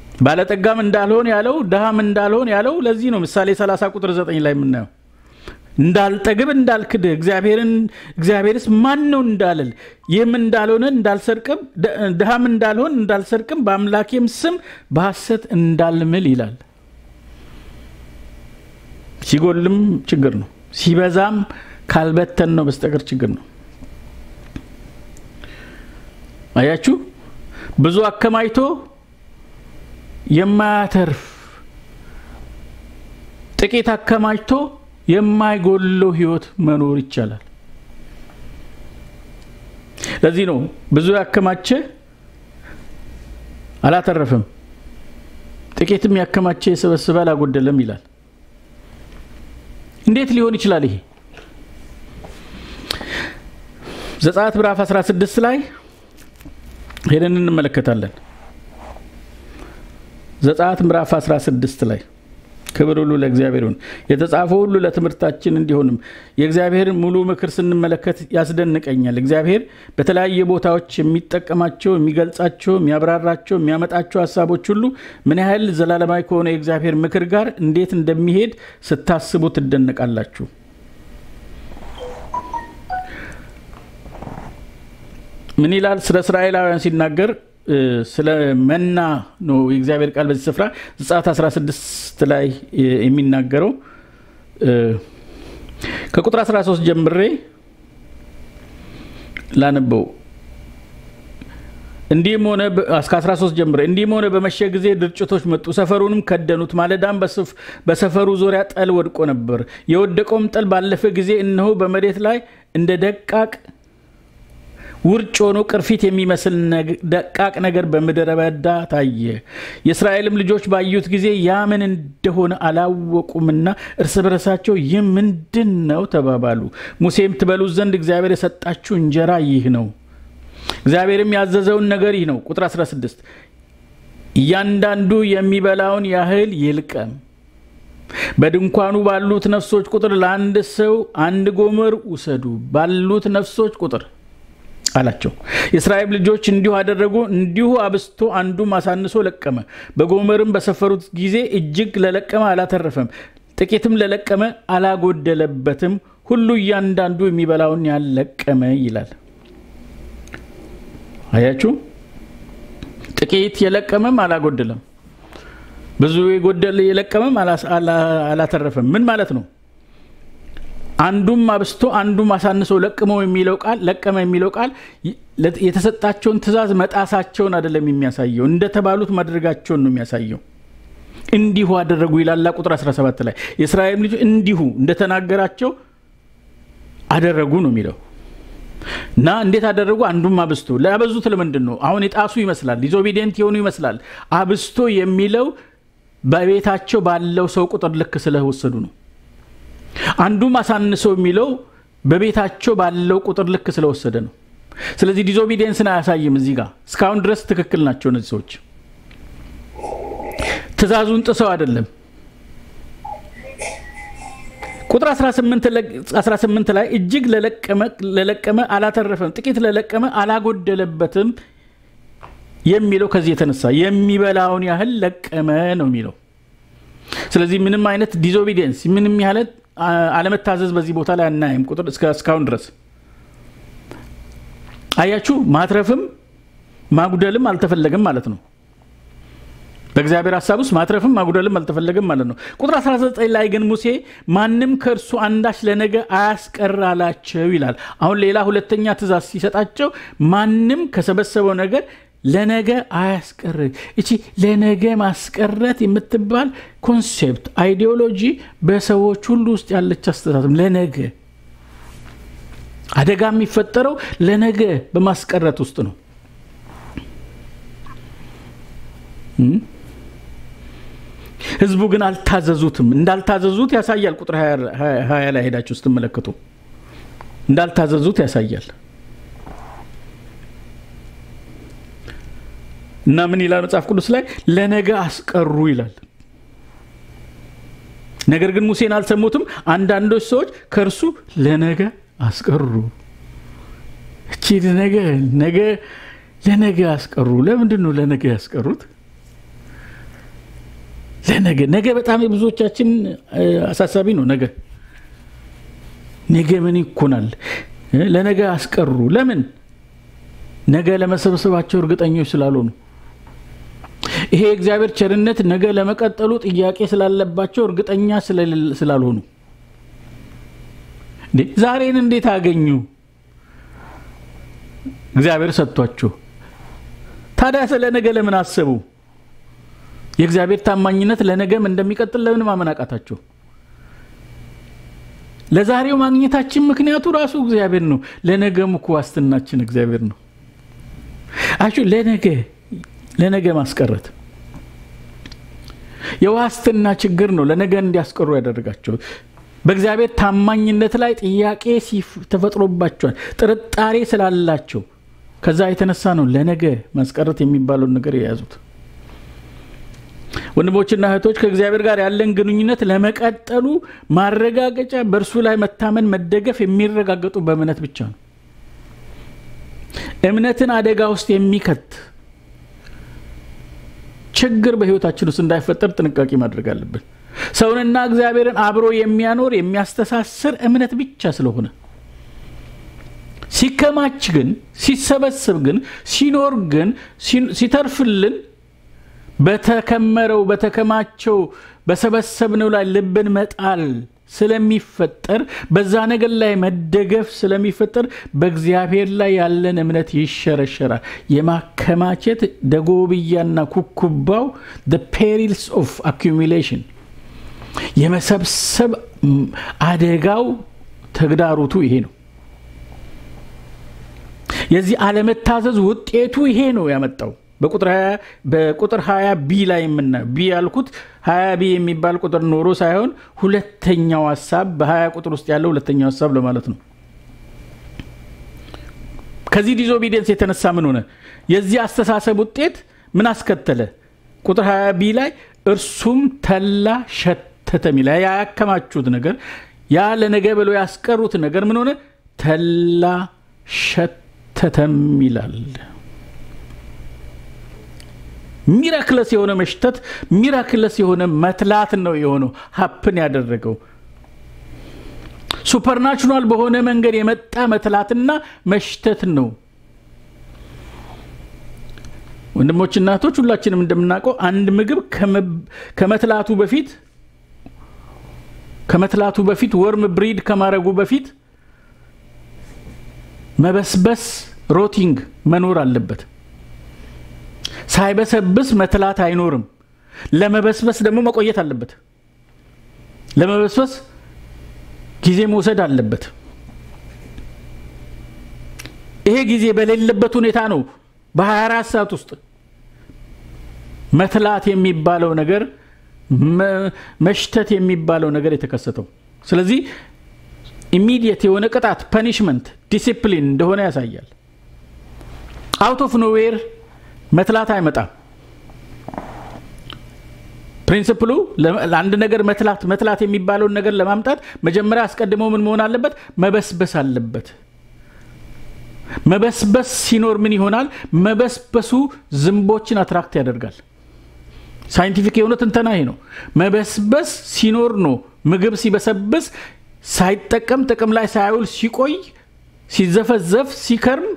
ባለጠጋም እንዳልሆን ያለው ደሃም እንዳልሆን ያለው ለዚህ ነው ምሳሌ 30 ቁጥር 9 ላይ ምናየው እንዳልጠግብ እንዳልክድ እግዚአብሔርስ ማን ነው እንዳልል ይህም እንዳልሆነ እንዳልሰርቅም ድሃም እንዳልሆን እንዳልሰርቅም በአምላኬም ስም በሐሰት እንዳልምል ይላል። ሲጎልም ችግር ነው፣ ሲበዛም ካልበተን ነው በስተቀር ችግር ነው። አያችሁ ብዙ አከማይቶ የማያተርፍ ጥቂት አከማይቶ የማይጎለው ህይወት መኖር ይቻላል። ለዚህ ነው ብዙ ያከማቸ አላተረፈም፣ ጥቂትም ያከማቸ የሰበሰበ አላጎደለም ይላል። እንዴት ሊሆን ይችላል ይሄ? ዘጸአት ምዕራፍ 16 ላይ ሄደን እንመለከታለን። ዘጸአት ምዕራፍ 16 ላይ ክብር ሁሉ ለእግዚአብሔር ይሁን። የተጻፈው ሁሉ ለትምህርታችን እንዲሆንም የእግዚአብሔር ሙሉ ምክር ስንመለከት ያስደንቀኛል። እግዚአብሔር በተለያየ ቦታዎች የሚጠቀማቸው የሚገልጻቸው የሚያብራራቸው የሚያመጣቸው ሐሳቦች ሁሉ ምን ያህል ዘላለማዊ ከሆነ የእግዚአብሔር ምክር ጋር እንዴት እንደሚሄድ ስታስቡ ትደነቃላችሁ። ምን ይላል ስለ እስራኤላውያን ሲናገር ስለ መና ነው የእግዚአብሔር ቃል በዚህ ስፍራ ዘጸአት 16 ላይ የሚናገረው። ከቁጥር 13 ጀምሬ ላነበው። እንዲህም ሆነ እስከ 13 ጀምሬ እንዲህም ሆነ በመሸ ጊዜ ድርጭቶች መጡ፣ ሰፈሩንም ከደኑት። ማለዳም በሰፈሩ ዙሪያ ጠል ወድቆ ነበር። የወደቀውም ጠል ባለፈ ጊዜ እነሆ በመሬት ላይ እንደ ደቃቅ ውርጭ ሆኖ ቅርፊት የሚመስል ደቃቅ ነገር በምድረ በዳ ታየ። የእስራኤልም ልጆች ባዩት ጊዜ ያ ምን እንደሆነ አላወቁምና እርስ በርሳቸው ይህ ምንድነው ተባባሉ። ሙሴም ትበሉት ዘንድ እግዚአብሔር የሰጣችሁ እንጀራ ይህ ነው፣ እግዚአብሔርም ያዘዘውን ነገር ይህ ነው። ቁጥር 16 እያንዳንዱ የሚበላውን ያህል ይልቀም፣ በድንኳኑ ባሉት ነፍሶች ቁጥር ለአንድ ሰው አንድ ጎመር ውሰዱ፣ ባሉት ነፍሶች ቁጥር አላቸው። የእስራኤል ልጆች እንዲሁ አደረጉ፣ እንዲሁ አብስቶ አንዱ ማሳንሶ ለቀመ። በጎመርም በሰፈሩት ጊዜ እጅግ ለለቀመ አላተረፈም፣ ጥቂትም ለለቀመ አላጎደለበትም። ሁሉ እያንዳንዱ የሚበላውን ያለቀመ ይላል። አያችሁ ጥቂት የለቀመም አላጎደለም፣ ብዙ የጎደለ የለቀመም አላተረፈም። ምን ማለት ነው? አንዱም አብስቶ አንዱም አሳንሶ ለቀመው የሚለው ቃል የተሰጣቸውን ትእዛዝ መጣሳቸውን አይደለም የሚያሳየው፣ እንደተባሉት ማድረጋቸውን ነው የሚያሳየው። እንዲሁ አደረጉ ይላል ቁጥር 17 ላይ። የእስራኤል ልጆች እንዲሁ እንደተናገራቸው አደረጉ ነው የሚለው። እና እንዴት አደረጉ? አንዱም አብስቶ። ለአበዙት ለምንድን ነው? አሁን የጣሱ ይመስላል፣ ዲስኦቢዲየንት የሆኑ ይመስላል። አብስቶ የሚለው በቤታቸው ባለው ሰው ቁጥር ልክ ስለወሰዱ ነው። አንዱም አሳንሶ የሚለው በቤታቸው ባለው ቁጥር ልክ ስለወሰደ ነው። ስለዚህ ዲስኦቢዲየንስን አያሳይም። እዚህ ጋር እስካሁን ድረስ ትክክል ናቸው እነዚህ ሰዎች። ትእዛዙን ጥሰው አይደለም። ቁጥር 18 ላይ እጅግ ለለቀመ አላተረፈም፣ ጥቂት ለለቀመ አላጎደለበትም የሚለው ከዚህ የተነሳ የሚበላውን ያህል ለቀመ ነው የሚለው። ስለዚህ ምንም አይነት ዲስኦቢዲየንስ ምንም ያህል አለመታዘዝ በዚህ ቦታ ላይ አናይም። ቁጥር እስካሁን ድረስ አያችሁ ማትረፍም ማጉደልም አልተፈለገም ማለት ነው። በእግዚአብሔር ሐሳብ ውስጥ ማትረፍም ማጉደልም አልተፈለገም ማለት ነው። ቁጥር 19 ላይ ግን ሙሴ ማንም ከእርሱ አንዳች ለነገ አያስቀራላቸው ይላል። አሁን ሌላ ሁለተኛ ትእዛዝ ሲሰጣቸው ማንም ከሰበሰበው ነገር ለነገ አያስቀር። እቺ ለነገ ማስቀረት የምትባል ኮንሴፕት አይዲዮሎጂ በሰዎች ሁሉ ውስጥ ያለች አስተሳሰብ ለነገ አደጋ የሚፈጠረው ለነገ በማስቀረት ውስጥ ነው። ህዝቡ ግን አልታዘዙትም። እንዳልታዘዙት ያሳያል። ቁጥር 20 ላይ ሄዳችሁ ስትመለከቱ እንዳልታዘዙት ያሳያል። እና ምን ይላል መጽሐፍ ቅዱስ ላይ? ለነገ አስቀሩ ይላል። ነገር ግን ሙሴን አልሰሙትም። አንዳንዶች ሰዎች ከርሱ ለነገ አስቀሩ። እቺ ለነገ አስቀሩ። ለምንድን ነው ለነገ ያስቀሩት? ነገ በጣም ብዙዎቻችን አሳሳቢ ነው። ነገ ምን ይኮናል ለነገ አስቀሩ ለምን ነገ ለመሰብሰባቸው እርግጠኞች ስላልሆኑ ይሄ እግዚአብሔር ቸርነት ነገ ለመቀጠሉ ጥያቄ ስላለባቸው እርግጠኛ ስላልሆኑ ዛሬን እንዴት አገኙ እግዚአብሔር ሰጥቷቸው ታዲያ ስለ ነገ ለምን አሰቡ የእግዚአብሔር ታማኝነት ለነገም እንደሚቀጥል ለምን ማመናቃታቸው ለዛሬው ማግኘታችን ምክንያቱ ራሱ እግዚአብሔር ነው ለነገም እኮ ዋስትናችን እግዚአብሔር ነው አሹ ለነገ ማስቀረት የዋስትና ችግር ነው ለነገ እንዲያስቀሩ ያደረጋቸው በእግዚአብሔር ታማኝነት ላይ ጥያቄ ተፈጥሮባቸዋል ጥርጣሬ ስላላቸው ከዛ የተነሳ ነው ለነገ ማስቀረት የሚባለው ነገር ያያዙት ወንድሞችና እህቶች ከእግዚአብሔር ጋር ያለን ግንኙነት ለመቀጠሉ ማረጋገጫ በእርሱ ላይ መታመን መደገፍ የሚረጋገጡ በእምነት ብቻ ነው እምነትን አደጋ ውስጥ የሚከት ችግር በህይወታችን ውስጥ እንዳይፈጠር ጥንቃቄ ማድረግ አለብን ሰውንና እግዚአብሔርን አብሮ የሚያኖር የሚያስተሳስር እምነት ብቻ ስለሆነ ሲከማች ግን ሲሰበሰብ ግን ሲኖር ግን ሲተርፍልን በተከመረው በተከማቸው በሰበሰብነው ላይ ልብን መጣል ስለሚፈጠር በዛ ነገር ላይ መደገፍ ስለሚፈጠር በእግዚአብሔር ላይ ያለን እምነት ይሸረሸራል የማከማቸት ደጎብያና ኩኩባው the perils of accumulation የመሰብሰብ አደጋው ተግዳሮቱ ይሄ ነው የዚህ ዓለመታዘዝ ውጤቱ ይሄ ነው ያመጣው በቁጥር 20 ቢ ላይ ምንና ቢ ያልኩት 20 ቢ የሚባል ቁጥር ኖሮ ሳይሆን ሁለተኛው ሐሳብ በ20 ቁጥር ውስጥ ያለው ሁለተኛው ሐሳብ ለማለት ነው ከዚህ ዲስኦቢዲየንስ የተነሳ ምን ሆነ የዚህ አስተሳሰብ ውጤት ምን አስከተለ ቁጥር 20 ቢ ላይ እርሱም ተላ ሸተተ ሚላ ያከማቹት ነገር ያ ለነገ ብለው ያስቀሩት ነገር ምን ሆነ ተላ ሸተተም ይላል ሚራክለስ የሆነ መሽተት ሚራክለስ የሆነ መትላት ነው የሆነው ሀፕን ያደረገው ሱፐርናቹራል በሆነ መንገድ የመጣ መትላትና መሽተት ነው ወንድሞችና እህቶች ሁላችንም እንደምናውቀው አንድ ምግብ ከመትላቱ በፊት ወርም ብሪድ ከማረጉ በፊት መበስበስ ሮቲንግ መኖር አለበት ሳይበሰብስ መትላት አይኖርም ለመበስበስ ደግሞ መቆየት አለበት ለመበስበስ ጊዜ መውሰድ አለበት ይሄ ጊዜ በሌለበት ሁኔታ ነው በ24 ሰዓት ውስጥ መትላት የሚባለው ነገር መሽተት የሚባለው ነገር የተከሰተው ስለዚህ ኢሚዲየት የሆነ ቅጣት ፐኒሽመንት ዲሲፕሊን እንደሆነ ያሳያል out of nowhere መትላት አይመጣም ፕሪንሲፕሉ ለአንድ ነገር መትላት የሚባለው ነገር ለማምጣት መጀመሪያ አስቀድሞ ምን መሆን አለበት መበስበስ አለበት መበስበስ ሲኖር ምን ይሆናል መበስበሱ ዝንቦችን አትራክት ያደርጋል ሳይንቲፊክ የሆነ ትንተና ይሄ ነው መበስበስ ሲኖር ነው ምግብ ሲበሰብስ ሳይጠቀም ጥቅም ላይ ሳይውል ሲቆይ ሲዘፈዘፍ ሲከርም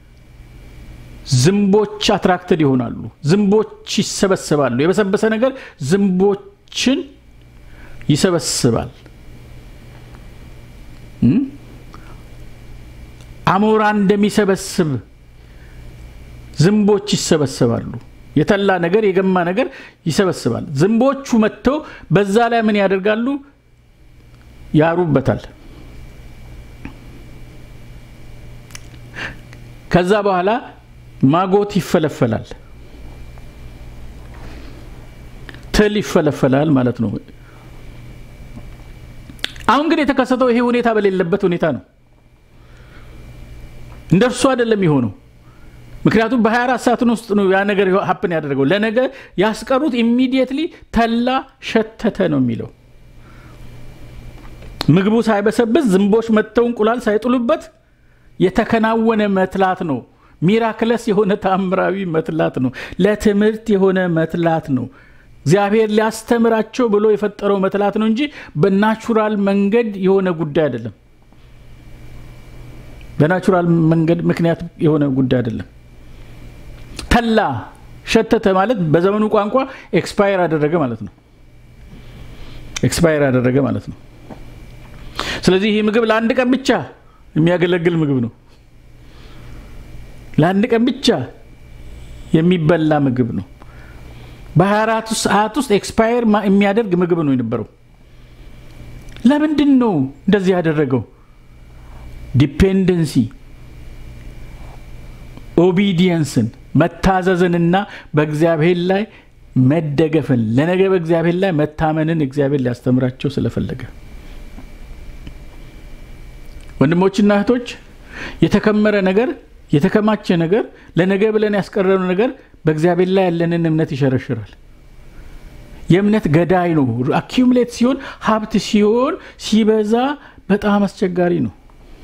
ዝንቦች አትራክትድ ይሆናሉ ዝንቦች ይሰበሰባሉ የበሰበሰ ነገር ዝንቦችን ይሰበስባል አሞራ እንደሚሰበስብ ዝንቦች ይሰበሰባሉ የተላ ነገር የገማ ነገር ይሰበስባል ዝንቦቹ መጥተው በዛ ላይ ምን ያደርጋሉ ያሩበታል ከዛ በኋላ ማጎት ይፈለፈላል ትል ይፈለፈላል ማለት ነው አሁን ግን የተከሰተው ይሄ ሁኔታ በሌለበት ሁኔታ ነው እንደርሱ አይደለም ይሆነው ምክንያቱም በ24 ሰዓት ውስጥ ነው ያ ነገር ሀፕን ያደረገው ለነገ ያስቀሩት ኢሚዲየትሊ ተላ ሸተተ ነው የሚለው ምግቡ ሳይበሰብስ ዝንቦች መተው እንቁላል ሳይጥሉበት የተከናወነ መትላት ነው ሚራክለስ የሆነ ታምራዊ መትላት ነው ለትምህርት የሆነ መትላት ነው እግዚአብሔር ሊያስተምራቸው ብሎ የፈጠረው መትላት ነው እንጂ በናቹራል መንገድ የሆነ ጉዳይ አይደለም በናቹራል መንገድ ምክንያት የሆነ ጉዳይ አይደለም ተላ ሸተተ ማለት በዘመኑ ቋንቋ ኤክስፓየር አደረገ ማለት ነው ኤክስፓየር አደረገ ማለት ነው ስለዚህ ይሄ ምግብ ለአንድ ቀን ብቻ የሚያገለግል ምግብ ነው ለአንድ ቀን ብቻ የሚበላ ምግብ ነው በ24 ሰዓት ውስጥ ኤክስፓየር የሚያደርግ ምግብ ነው የነበረው ለምንድን ነው እንደዚህ ያደረገው ዲፔንደንሲ ኦቢዲየንስን መታዘዝንና በእግዚአብሔር ላይ መደገፍን ለነገ በእግዚአብሔር ላይ መታመንን እግዚአብሔር ሊያስተምራቸው ስለፈለገ ወንድሞችና እህቶች የተከመረ ነገር የተከማቸ ነገር ለነገ ብለን ያስቀረነው ነገር በእግዚአብሔር ላይ ያለንን እምነት ይሸረሽራል የእምነት ገዳይ ነው አኪሙሌት ሲሆን ሀብት ሲሆን ሲበዛ በጣም አስቸጋሪ ነው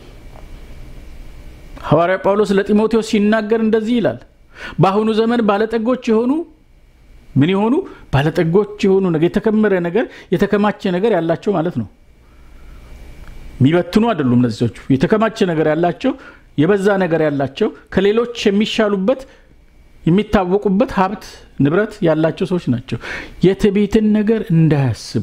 ሐዋርያ ጳውሎስ ለጢሞቴዎስ ሲናገር እንደዚህ ይላል በአሁኑ ዘመን ባለጠጎች የሆኑ ምን ይሆኑ ባለጠጎች የሆኑ ነገር የተከመረ ነገር የተከማቸ ነገር ያላቸው ማለት ነው የሚበትኑ አይደሉም ለዚህዎች የተከማቸ ነገር ያላቸው የበዛ ነገር ያላቸው ከሌሎች የሚሻሉበት የሚታወቁበት ሀብት ንብረት ያላቸው ሰዎች ናቸው የትዕቢትን ነገር እንዳያስቡ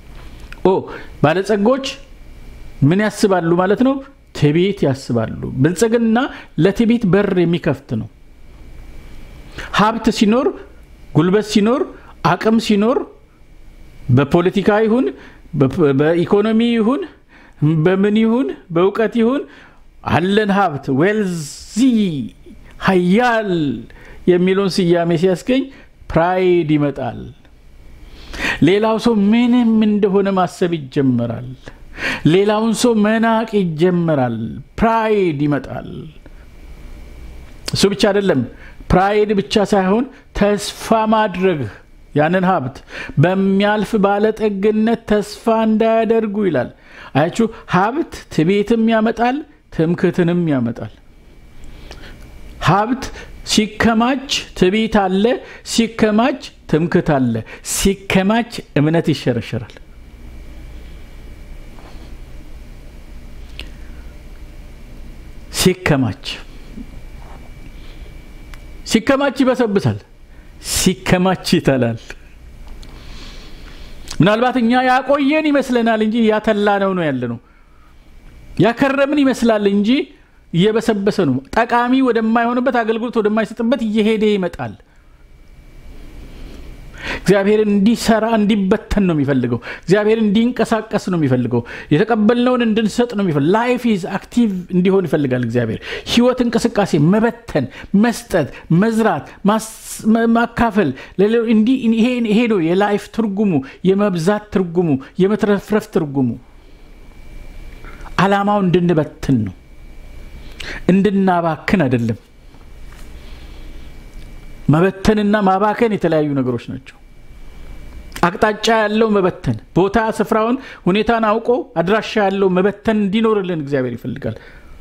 ባለጸጎች ምን ያስባሉ ማለት ነው ትዕቢት ያስባሉ ብልጽግና ለትዕቢት በር የሚከፍት ነው ሀብት ሲኖር ጉልበት ሲኖር አቅም ሲኖር በፖለቲካ ይሁን በኢኮኖሚ ይሁን በምን ይሁን በእውቀት ይሁን አለን ሀብት ዌልዚ ኃያል የሚሉን ስያሜ ሲያስገኝ ፕራይድ ይመጣል ሌላው ሰው ምንም እንደሆነ ማሰብ ይጀምራል ሌላውን ሰው መናቅ ይጀምራል ፕራይድ ይመጣል እሱ ብቻ አይደለም ፕራይድ ብቻ ሳይሆን ተስፋ ማድረግ ያንን ሀብት በሚያልፍ ባለጠግነት ተስፋ እንዳያደርጉ ይላል አያችሁ ሀብት ትዕቢትም ያመጣል ትምክህትንም ያመጣል ሀብት ሲከማች ትዕቢት አለ ሲከማች ትምክህት አለ ሲከማች እምነት ይሸረሸራል ሲከማች ይበሰብሳል ሲከማች ይተላል ምናልባት እኛ ያቆየን ይመስለናል እንጂ ያተላነው ነው ያለነው ያከረምን ይመስላል እንጂ እየበሰበሰ ነው ጠቃሚ ወደማይሆንበት አገልግሎት ወደማይሰጥበት እየሄደ ይመጣል እግዚአብሔር እንዲሰራ እንዲበተን ነው የሚፈልገው እግዚአብሔር እንዲንቀሳቀስ ነው የሚፈልገው የተቀበልነውን እንድንሰጥ ነው የሚፈልገው ላይፍ ኢዝ አክቲቭ እንዲሆን ይፈልጋል እግዚአብሔር ህይወት እንቅስቃሴ መበተን መስጠት መዝራት ማካፈል ይሄ ነው የላይፍ ትርጉሙ የመብዛት ትርጉሙ የመትረፍረፍ ትርጉሙ ዓላማው እንድንበትን ነው እንድናባክን አይደለም መበተንና ማባከን የተለያዩ ነገሮች ናቸው አቅጣጫ ያለው መበተን ቦታ ስፍራውን ሁኔታን አውቆ አድራሻ ያለው መበተን እንዲኖርልን እግዚአብሔር ይፈልጋል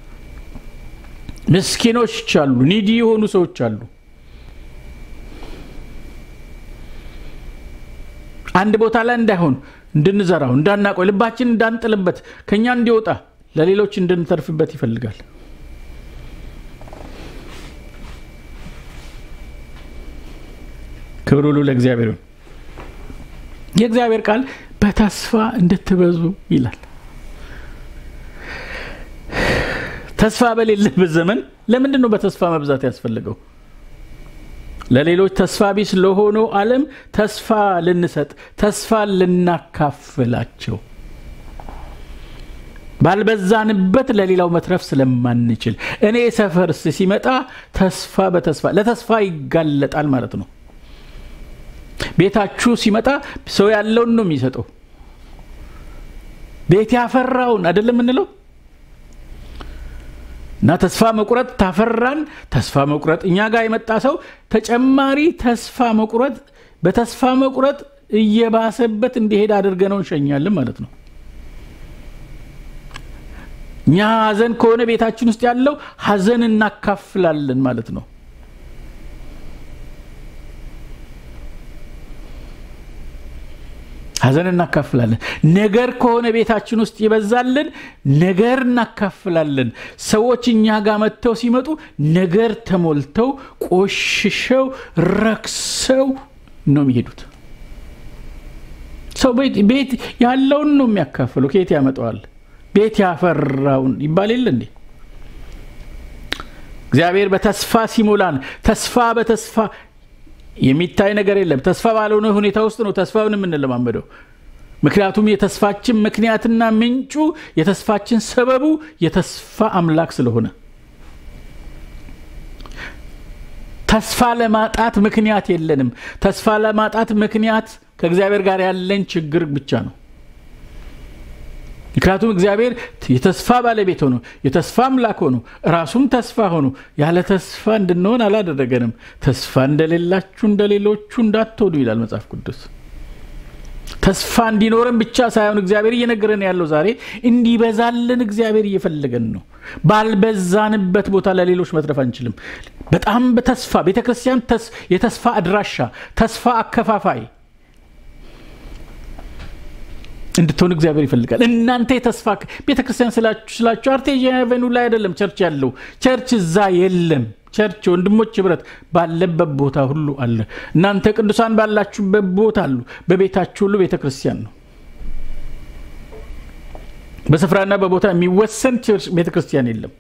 ምስኪኖች አሉ ኒዲ የሆኑ ሰዎች አሉ አንድ ቦታ ላይ እንዳይሆን እንድንዘራው እንዳናቆይ ልባችን እንዳንጥልበት ከኛ እንዲወጣ ለሌሎች እንድንተርፍበት ይፈልጋል ክብር ሁሉ ለእግዚአብሔር ይሁን የእግዚአብሔር ቃል በተስፋ እንድትበዙ ይላል ተስፋ በሌለበት ዘመን ለምንድን ነው በተስፋ መብዛት ያስፈልገው ለሌሎች ተስፋ ቢስ ለሆነው ዓለም ተስፋ ልንሰጥ ተስፋ ልናካፍላቸው ባልበዛንበት ለሌላው መትረፍ ስለማንችል እኔ ሰፈርስ ሲመጣ ተስፋ በተስፋ ለተስፋ ይጋለጣል ማለት ነው ቤታችሁ ሲመጣ ሰው ያለውን ነው የሚሰጠው ቤት ያፈራውን አይደለም እንለው እና ተስፋ መቁረጥ ታፈራን ተስፋ መቁረጥ እኛ ጋር የመጣ ሰው ተጨማሪ ተስፋ መቁረጥ በተስፋ መቁረጥ እየባሰበት እንዲሄድ አድርገነው እንሸኛለን ማለት ነው እኛ ሐዘን ከሆነ ቤታችን ውስጥ ያለው ሐዘን እናካፍላለን ማለት ነው ሐዘን እናካፍላለን። ነገር ከሆነ ቤታችን ውስጥ ይበዛልን ነገር እናካፍላለን። ሰዎች እኛ ጋር መጥተው ሲመጡ ነገር ተሞልተው ቆሽሸው ረክሰው ነው የሚሄዱት። ሰው ቤት ያለውን ነው የሚያካፍለው። ከየት ያመጣዋል? ቤት ያፈራውን ይባል የለ እንዴ? እግዚአብሔር በተስፋ ሲሞላን ተስፋ በተስፋ የሚታይ ነገር የለም። ተስፋ ባልሆነ ሁኔታ ውስጥ ነው ተስፋውን የምንለማመደው። ምክንያቱም የተስፋችን ምክንያትና ምንጩ የተስፋችን ሰበቡ የተስፋ አምላክ ስለሆነ ተስፋ ለማጣት ምክንያት የለንም። ተስፋ ለማጣት ምክንያት ከእግዚአብሔር ጋር ያለን ችግር ብቻ ነው። ምክንያቱም እግዚአብሔር የተስፋ ባለቤት ሆኖ የተስፋ አምላክ ሆኖ ራሱም ተስፋ ሆኖ ያለ ተስፋ እንድንሆን አላደረገንም። ተስፋ እንደሌላችሁ እንደሌሎቹ እንዳትሆኑ ይላል መጽሐፍ ቅዱስ። ተስፋ እንዲኖረን ብቻ ሳይሆን እግዚአብሔር እየነገረን ያለው ዛሬ እንዲበዛልን እግዚአብሔር እየፈለገን ነው። ባልበዛንበት ቦታ ለሌሎች መትረፍ አንችልም። በጣም በተስፋ ቤተክርስቲያን የተስፋ አድራሻ ተስፋ አከፋፋይ እንድትሆን እግዚአብሔር ይፈልጋል። እናንተ የተስፋ ቤተክርስቲያን ስላችሁ አርቴጂያ ሄቨኑ ላይ አይደለም ቸርች ያለው። ቸርች እዛ የለም። ቸርች ወንድሞች ህብረት ባለበት ቦታ ሁሉ አለ። እናንተ ቅዱሳን ባላችሁበት ቦታ አሉ። በቤታችሁ ሁሉ ቤተክርስቲያን ነው። በስፍራና በቦታ የሚወሰን ቸርች ቤተክርስቲያን የለም።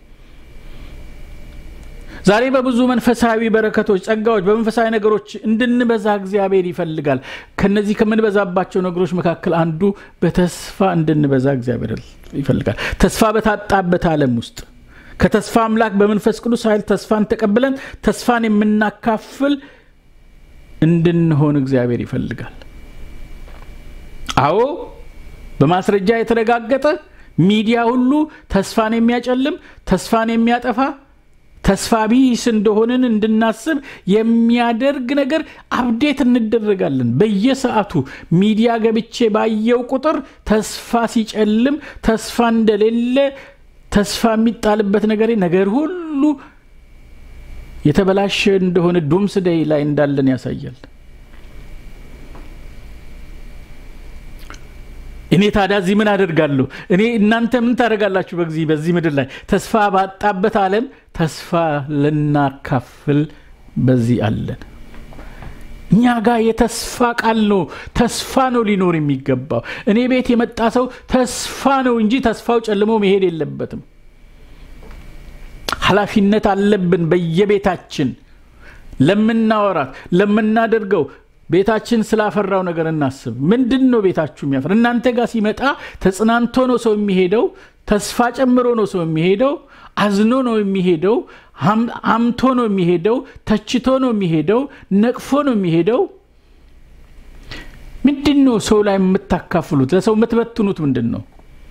ዛሬ በብዙ መንፈሳዊ በረከቶች ጸጋዎች በመንፈሳዊ ነገሮች እንድንበዛ እግዚአብሔር ይፈልጋል። ከነዚህ ከመንበዛባቸው ነገሮች መካከል አንዱ በተስፋ እንድንበዛ እግዚአብሔር ይፈልጋል። ተስፋ በታጣበት ዓለም ውስጥ ከተስፋ አምላክ በመንፈስ ቅዱስ ኃይል ተስፋን ተቀብለን ተስፋን የምናካፍል እንድንሆን እግዚአብሔር ይፈልጋል። አዎ በማስረጃ የተረጋገጠ ሚዲያ ሁሉ ተስፋን የሚያጨልም ተስፋን የሚያጠፋ ተስፋ ቢስ እንደሆነን እንድናስብ የሚያደርግ ነገር አፕዴት እንደረጋለን። በየሰዓቱ ሚዲያ ገብቼ ባየው ቁጥር ተስፋ ሲጨልም ተስፋ እንደሌለ ተስፋ የሚጣልበት ነገር ሁሉ የተበላሸ እንደሆነ ዶምስ ዴይ ላይ እንዳለን ያሳያል። እኔ ታዲያ እዚህ ምን አደርጋለሁ? እኔ እናንተ ምን ታደርጋላችሁ? በዚህ ምድር ላይ ተስፋ ባጣበት ዓለም ተስፋ ልናካፍል በዚህ አለን። እኛ ጋር የተስፋ ቃል ነው። ተስፋ ነው ሊኖር የሚገባው። እኔ ቤት የመጣ ሰው ተስፋ ነው እንጂ ተስፋው ጨልሞ መሄድ የለበትም። ኃላፊነት አለብን በየቤታችን ለምናወራት ለምናደርገው ቤታችን ስላፈራው ነገር እናስብ። ምንድነው ቤታችሁ የሚያፈራ? እናንተ ጋር ሲመጣ ተጽናንቶ ነው ሰው የሚሄደው፣ ተስፋ ጨምሮ ነው ሰው የሚሄደው፣ አዝኖ ነው የሚሄደው፣ አምቶ ነው የሚሄደው፣ ተችቶ ነው የሚሄደው፣ ነቅፎ ነው የሚሄደው። ምንድነው ሰው ላይ የምታካፍሉት? ለሰው የምትበትኑት ምንድነው?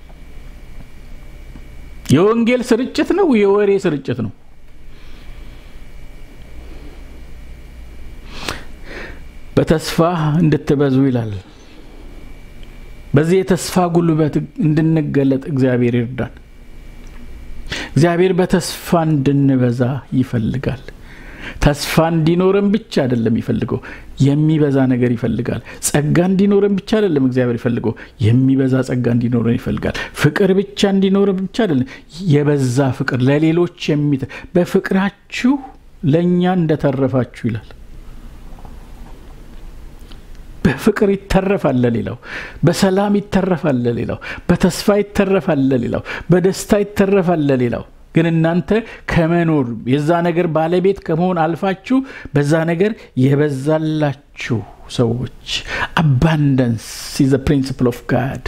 የወንጌል ስርጭት ነው? የወሬ ስርጭት ነው? በተስፋ እንድትበዙ ይላል። በዚህ የተስፋ ጉልበት እንድንገለጥ እግዚአብሔር ይርዳን። እግዚአብሔር በተስፋ እንድንበዛ ይፈልጋል። ተስፋ እንዲኖረን ብቻ አይደለም ይፈልገው፣ የሚበዛ ነገር ይፈልጋል። ጸጋ እንዲኖረን ብቻ አይደለም እግዚአብሔር ይፈልገው፣ የሚበዛ ጸጋ እንዲኖረን ይፈልጋል። ፍቅር ብቻ እንዲኖረን ብቻ አይደለም፣ የበዛ ፍቅር ለሌሎች በፍቅራችሁ ለኛ እንደተረፋችሁ ይላል። በፍቅር ይተረፋል ለሌላው፣ በሰላም ይተረፋል ለሌላው፣ በተስፋ ይተረፋል ለሌላው፣ በደስታ ይተረፋል ለሌላው። ግን እናንተ ከመኖር የዛ ነገር ባለቤት ከመሆን አልፋችሁ በዛ ነገር የበዛላችሁ ሰዎች። abundance is the principle of God።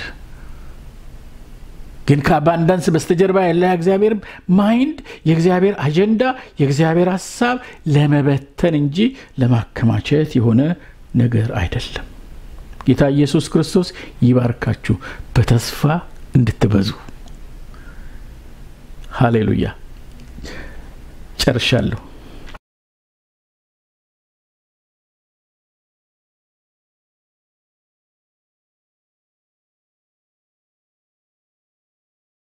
ግን ከአባንዳንስ በስተጀርባ ያለ እግዚአብሔር ማይንድ፣ የእግዚአብሔር አጀንዳ፣ የእግዚአብሔር ሐሳብ ለመበተን እንጂ ለማከማቸት የሆነ ነገር አይደለም። ጌታ ኢየሱስ ክርስቶስ ይባርካችሁ በተስፋ እንድትበዙ። ሃሌሉያ። ጨርሻለሁ።